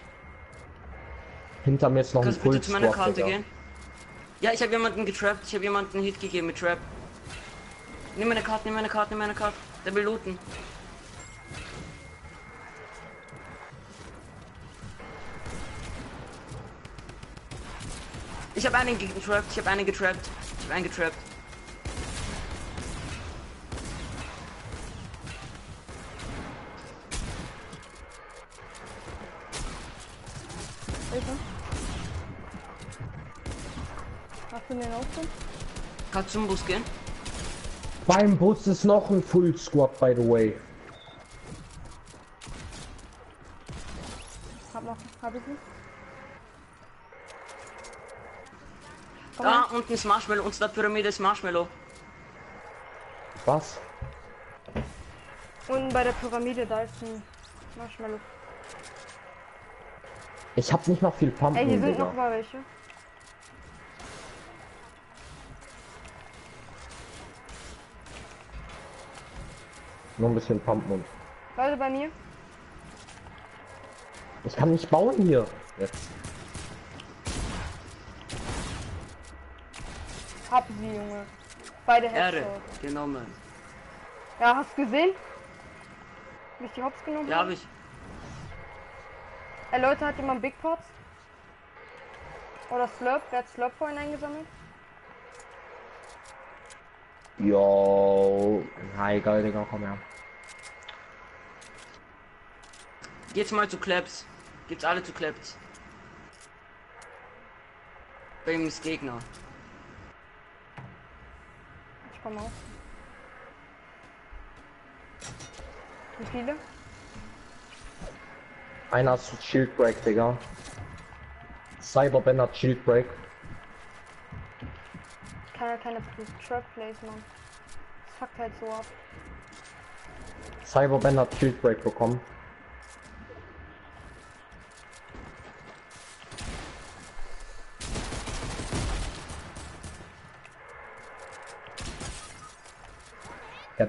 Hinter mir ist noch ein Kannst du Full bitte zu meiner Squad, Karte Digga. gehen? Ja, ich habe jemanden getrappt, ich habe jemanden einen Hit gegeben mit Trap. Nimm meine Karte, nimm meine Karte, nimm meine Karte. Der will looten. Ich habe einen getrappt, ich habe einen getrappt. Ich habe einen getrappt. Hilfe. Hast du den Aufzug? Kannst du zum Bus gehen? Beim Bus ist noch ein Full Squad, by the way. Hab ich nicht. Komm Da her. unten ist Marshmallow, unter der Pyramide ist Marshmallow. Was? Unten bei der Pyramide, da ist ein Marshmallow. Ich hab nicht mal viel Pumpen, Ey, hier sind Digga. noch mal welche. Nur ein bisschen Pumpen und... Leute bei mir. Ich kann nicht bauen hier. Jetzt. Hab sie, Junge. Beide Ehre, Headshots. genommen. Ja, hast du gesehen? Wie ich die Hops genommen Ja, habe? hab ich. Ey, Leute, hat jemand Big Pots? Oder Slurp? Wer hat Slurp vorhin eingesammelt? Yo. Hi, geil, Digga, komm her. Geht's mal zu Claps. Geht's alle zu Claps. Bei ihm ist Gegner. Ich komme auch. Wie viele? Einer hat Shield Break, Digga. Cyberban hat Shield Break. Ich kann ja keine Truck Plays machen. Das fuckt halt so ab. Cyberban hat Shield Break bekommen. Ja.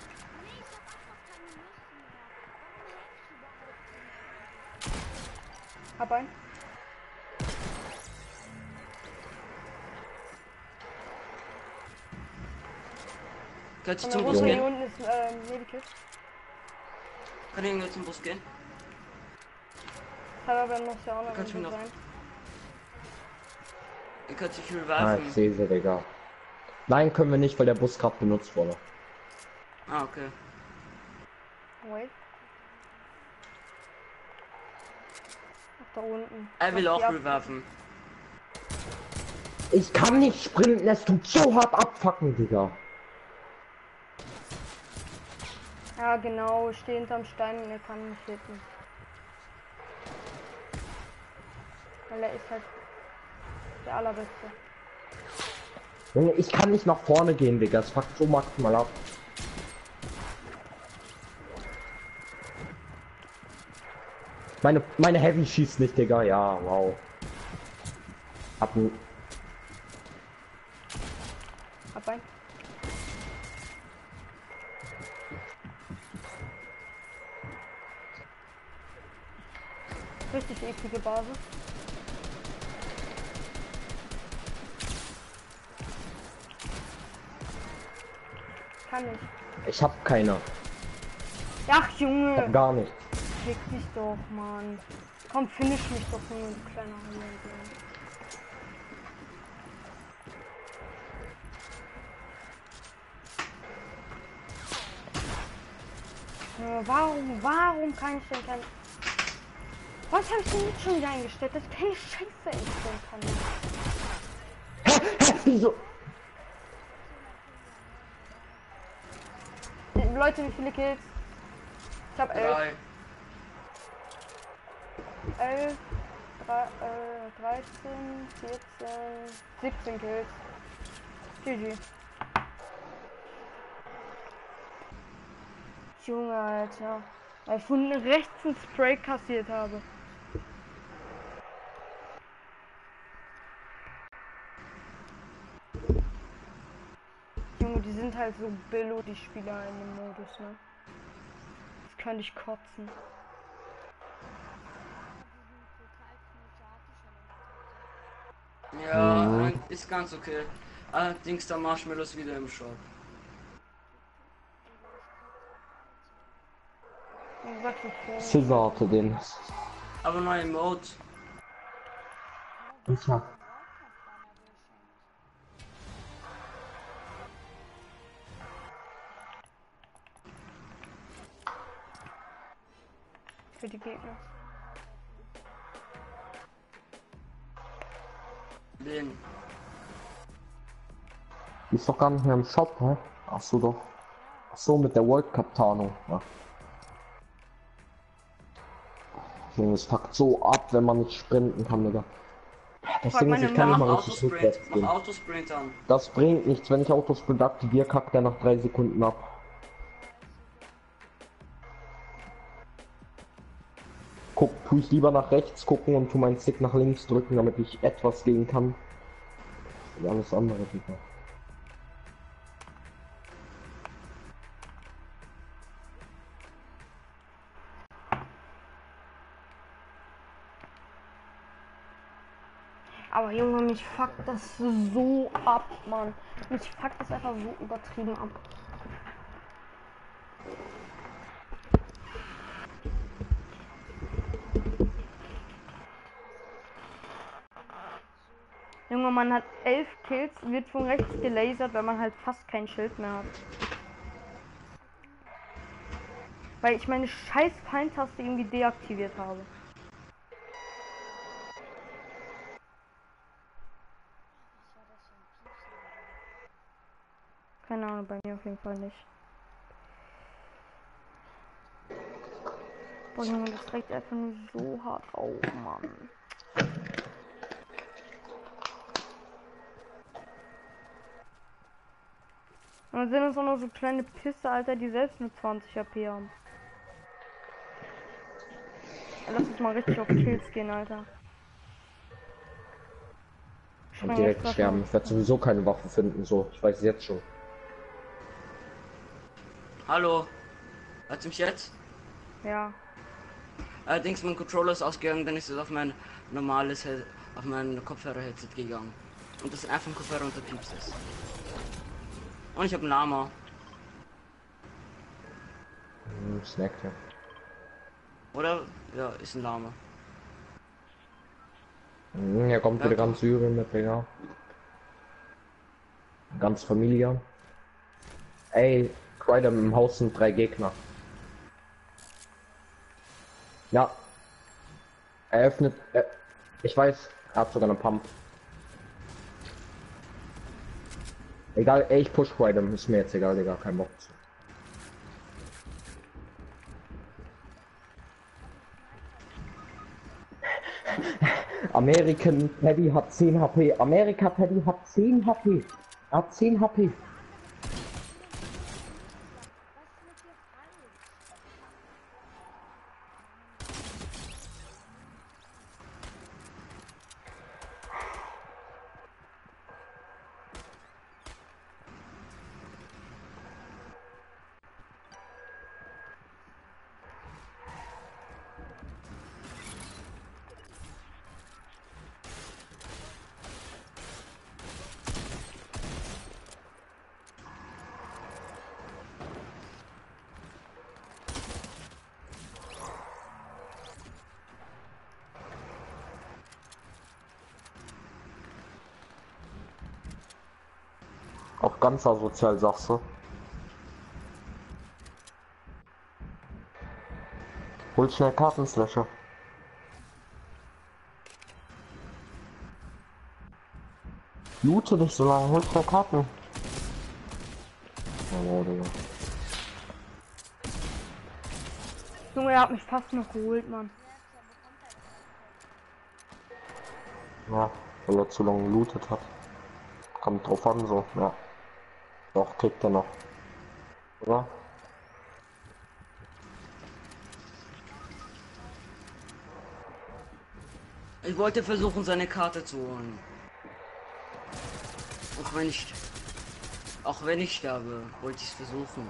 Hab ein. Kannst du Von zum der Bus Runde hier gehen? unten ist Medikit. Kann ich irgendwo zum Bus gehen? Aber muss ja auch noch Kannst du irgendwo noch- sein. Ihr könnt sich Ah, reviven. ich sehe sie, Digga. Nein, können wir nicht, weil der Bus gerade benutzt wurde. Ah, okay. Wait. Ach, da unten. Er will Mach auch die ab. reviven. Ich kann nicht sprinten, es tut so hart abfacken, Digga. Ja, genau. Steh hinterm Stein und er kann mich hitten. Weil er ist halt der Allerbeste. Junge, ich kann nicht nach vorne gehen, Digga. Es fuckt so maximal ab. Meine Heavy schießt nicht, Digga. Ja, wow. Hab ein Hab ein. Richtig eklige Basis. Kann ich. Ich hab keine. Ach, Ich Junge. hab gar nicht. Fick dich doch, Mann. Komm, finish mich doch nur, du kleiner Hurensohn. Warum kann ich denn kein... Was habe ich denn jetzt schon wieder eingestellt, dass ich keine Scheiße einstellen kann? Wieso? Leute, wie viele Kills? Ich habe 11. 3. 11, 13, 14, 17 Kills. GG. Junge, Alter. Weil ich von rechts einen Spray kassiert habe. Junge, die sind halt so billo, die Spieler in dem Modus, ne? Das könnte ich kotzen. Ja, ist ganz okay. Allerdings der Marshmallows wieder im Shop. Wie gesagt, ich Scissor hatte den. Aber neue Mode. Ich hab. für die Gegner. Den. Die ist doch gar nicht mehr im Shop, hä? Ach so, doch. Ach so, mit der World Cup Tarnung. Ja. Junge, es fuckt so ab, wenn man nicht sprinten kann, Digga. Das Frag Ding ist, meine ich kann nicht Mom. mal richtig rückwärts Autosprint. gehen. Mach Autosprint an. Das bringt nichts, wenn ich Autosprint aktiviere, kackt der nach 3 Sekunden ab. Tu ich lieber nach rechts gucken und tu meinen Stick nach links drücken, damit ich etwas gehen kann. Und alles andere, Digga. Aber Junge, mich fuckt das so ab, Mann. Mich fuckt das einfach so übertrieben ab. Junge, man hat 11 Kills, wird von rechts gelasert, weil man halt fast kein Schild mehr hat. Weil ich meine scheiß Pfeiltaste irgendwie deaktiviert habe. Keine Ahnung, bei mir auf jeden Fall nicht. Boah, Junge, das trägt einfach nur so hart auf, Mann. Und dann sind uns auch noch so kleine Pisse, Alter, die selbst nur 20 HP haben. Lass uns mal richtig auf Kills gehen, Alter. Und direkt sterben. Ich werde sowieso keine Waffe finden, so. Ich weiß es jetzt schon. Hallo. Hört mich jetzt? Ja. Allerdings mein Controller ist ausgegangen, dann ist es auf mein normales auf mein Kopfhörer-Headset gegangen. Und das ist einfach ein Kopfhörer unter Pieps ist. Und ich habe ein Lama. Snack, ja. Oder? Ja, ist ein Lama. Er kommt Ja, wieder ganz Syrien mit, ja. Ganz Familie. Ey, Crider im Haus sind 3 Gegner. Ja. Er öffnet. Ich weiß, er hat sogar eine Pump. Egal, ey, ich push Crider, ist mir jetzt egal, Digga, kein Bock zu. American Paddy hat 10 HP. Amerika Paddy hat 10 HP. Er hat 10 HP. Auch ganz asozial, sagst du. Hol schnell Kartenslasher. Loote dich so lange, hol schnell Karten. Oh, Digga. Junge, er hat mich fast noch geholt, Mann. Ja, weil er zu lange gelootet hat. Kommt drauf an, so, ja. Doch, kriegt er noch. Oder? Ich wollte versuchen, seine Karte zu holen. Auch wenn ich sterbe, wollte ich es versuchen.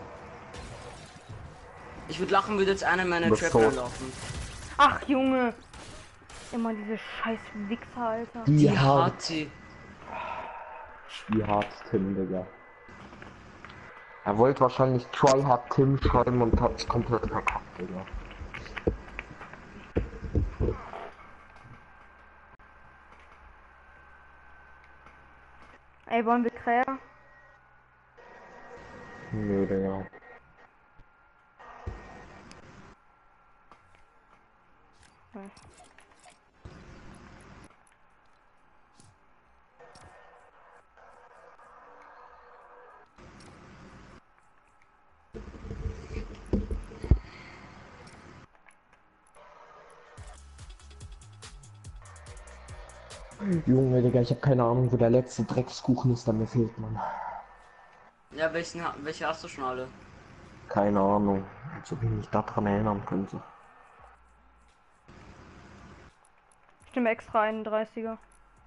Ich würde lachen, würde jetzt einer meiner Bist Trapper tot. laufen. Ach, Junge. Immer diese scheiß Wichser, Alter. Die hat sie. Wie hart Tim, Digga. Er wollte wahrscheinlich Tryhard Tim schreiben und hat's komplett verkackt, Digga. Ey, wollen wir Kräher? Nö, Digga. Nee. Junge, Digga, ich habe keine Ahnung, wo der letzte Dreckskuchen ist, der mir fehlt, man. Ja, welche hast du schon alle? Keine Ahnung, als ob ich mich daran erinnern könnte. Stimme extra 31er.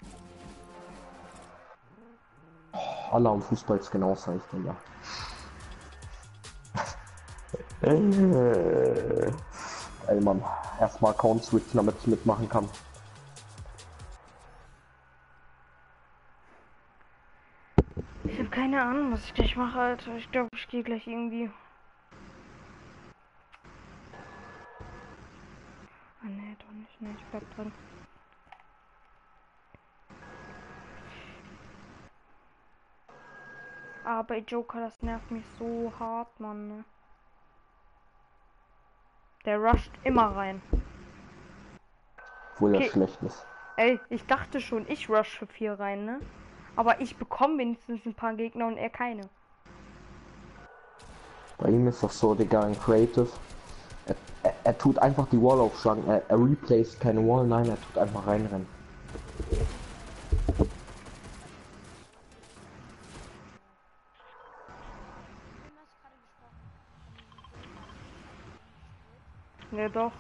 Alle am Fußballskin ausreicht, Digga. Ey, Mann, erstmal Account switchen, damit ich mitmachen kann. Ich habe keine Ahnung, was ich gleich mache, Alter. Ich glaube, ich gehe gleich irgendwie. Ah, nee, doch nicht. Nee, ich bleib drin. Aber bei Joker, das nervt mich so hart, Mann. Ne? Der rusht immer rein. Obwohl er Okay. schlecht ist. Ey, ich dachte schon, ich rush für 4 rein, ne? Aber ich bekomme wenigstens ein paar Gegner und er keine. Bei ihm ist das so, Digga, in Creative. Er tut einfach die Wall aufschlagen. Er replaced keine Wall, nein, er tut einfach reinrennen. Wem hast du gerade gesprochen? Ja doch.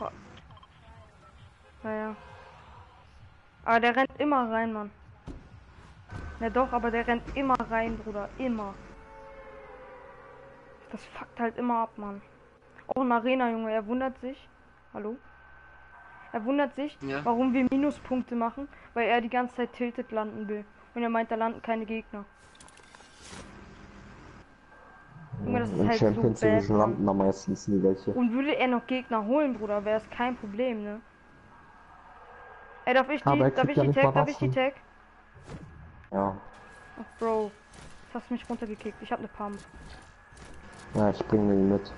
Naja. Aber der rennt immer rein, Mann. Ja doch, aber der rennt immer rein, Bruder. Immer. Das fuckt halt immer ab, Mann. Auch in Arena, Junge. Er wundert sich. Hallo? Er wundert sich, Ja. warum wir Minuspunkte machen, weil er die ganze Zeit tilted landen will. Und er meint, da landen keine Gegner. Junge, das ist In halt Champions so bad, Division Mann. landen da meistens nie welche. Und würde er noch Gegner holen, Bruder, wäre es kein Problem, ne? Ey, darf ich Aber er die kriegt ja nicht mal Darf ich die das. Tag? Ja. Ach, Bro. Jetzt hast du mich runtergekickt. Ich hab ne Pump. Ja, ich bringe ihn mit.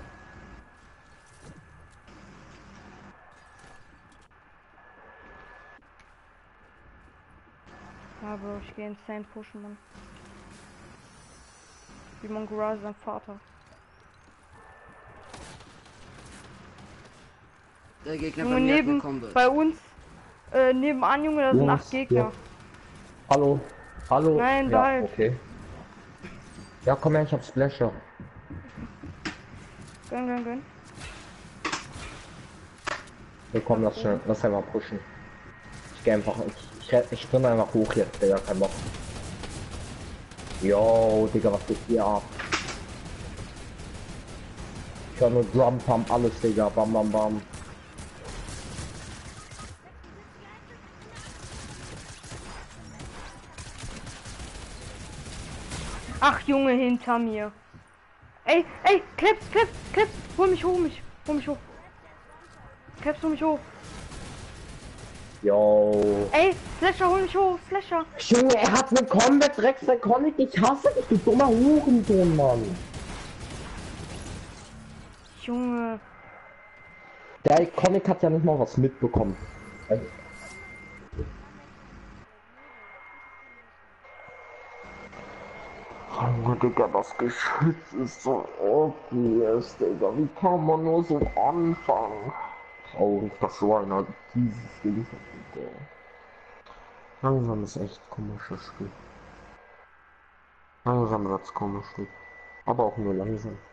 Ja, Bro, ich gehe insane pushen, Mann. Wie Mongura sein Vater. Der Gegner Junge, bei mir hat eine neben, Combo. bei uns, nebenan, Junge, da sind 8 Gegner. Ja. Hallo. Hallo. Nein, ja, bleib. okay. Ja, komm her, ich hab Splasher. Gönn. Wir kommen, lass einfach pushen. Ich geh einfach, ich bin einfach hoch jetzt, Digga, kein Bock. Yo, Digga, was geht hier ab? Ich hör nur Drum Pump, alles, Digga, bam bam bam. Ach, Junge, hinter mir. Ey, Clips, hol mich hoch. Clips, hol mich hoch. Yo. Ey, Slasher, hol mich hoch, Slasher. Junge, er hat eine Combat Rex Iconic, ich hasse dich, du dummer Hurensohn, Mann. Junge. Der Iconic hat ja nicht mal was mitbekommen. Also, Junge, Digga, das Geschütz ist so obvious, Digga. Wie kann man nur so anfangen? Traurig, dass so einer dieses Ding hat, Digga. Langsam ist echt komisches Spiel. Langsam wird's komisch, Digga. Aber auch nur langsam.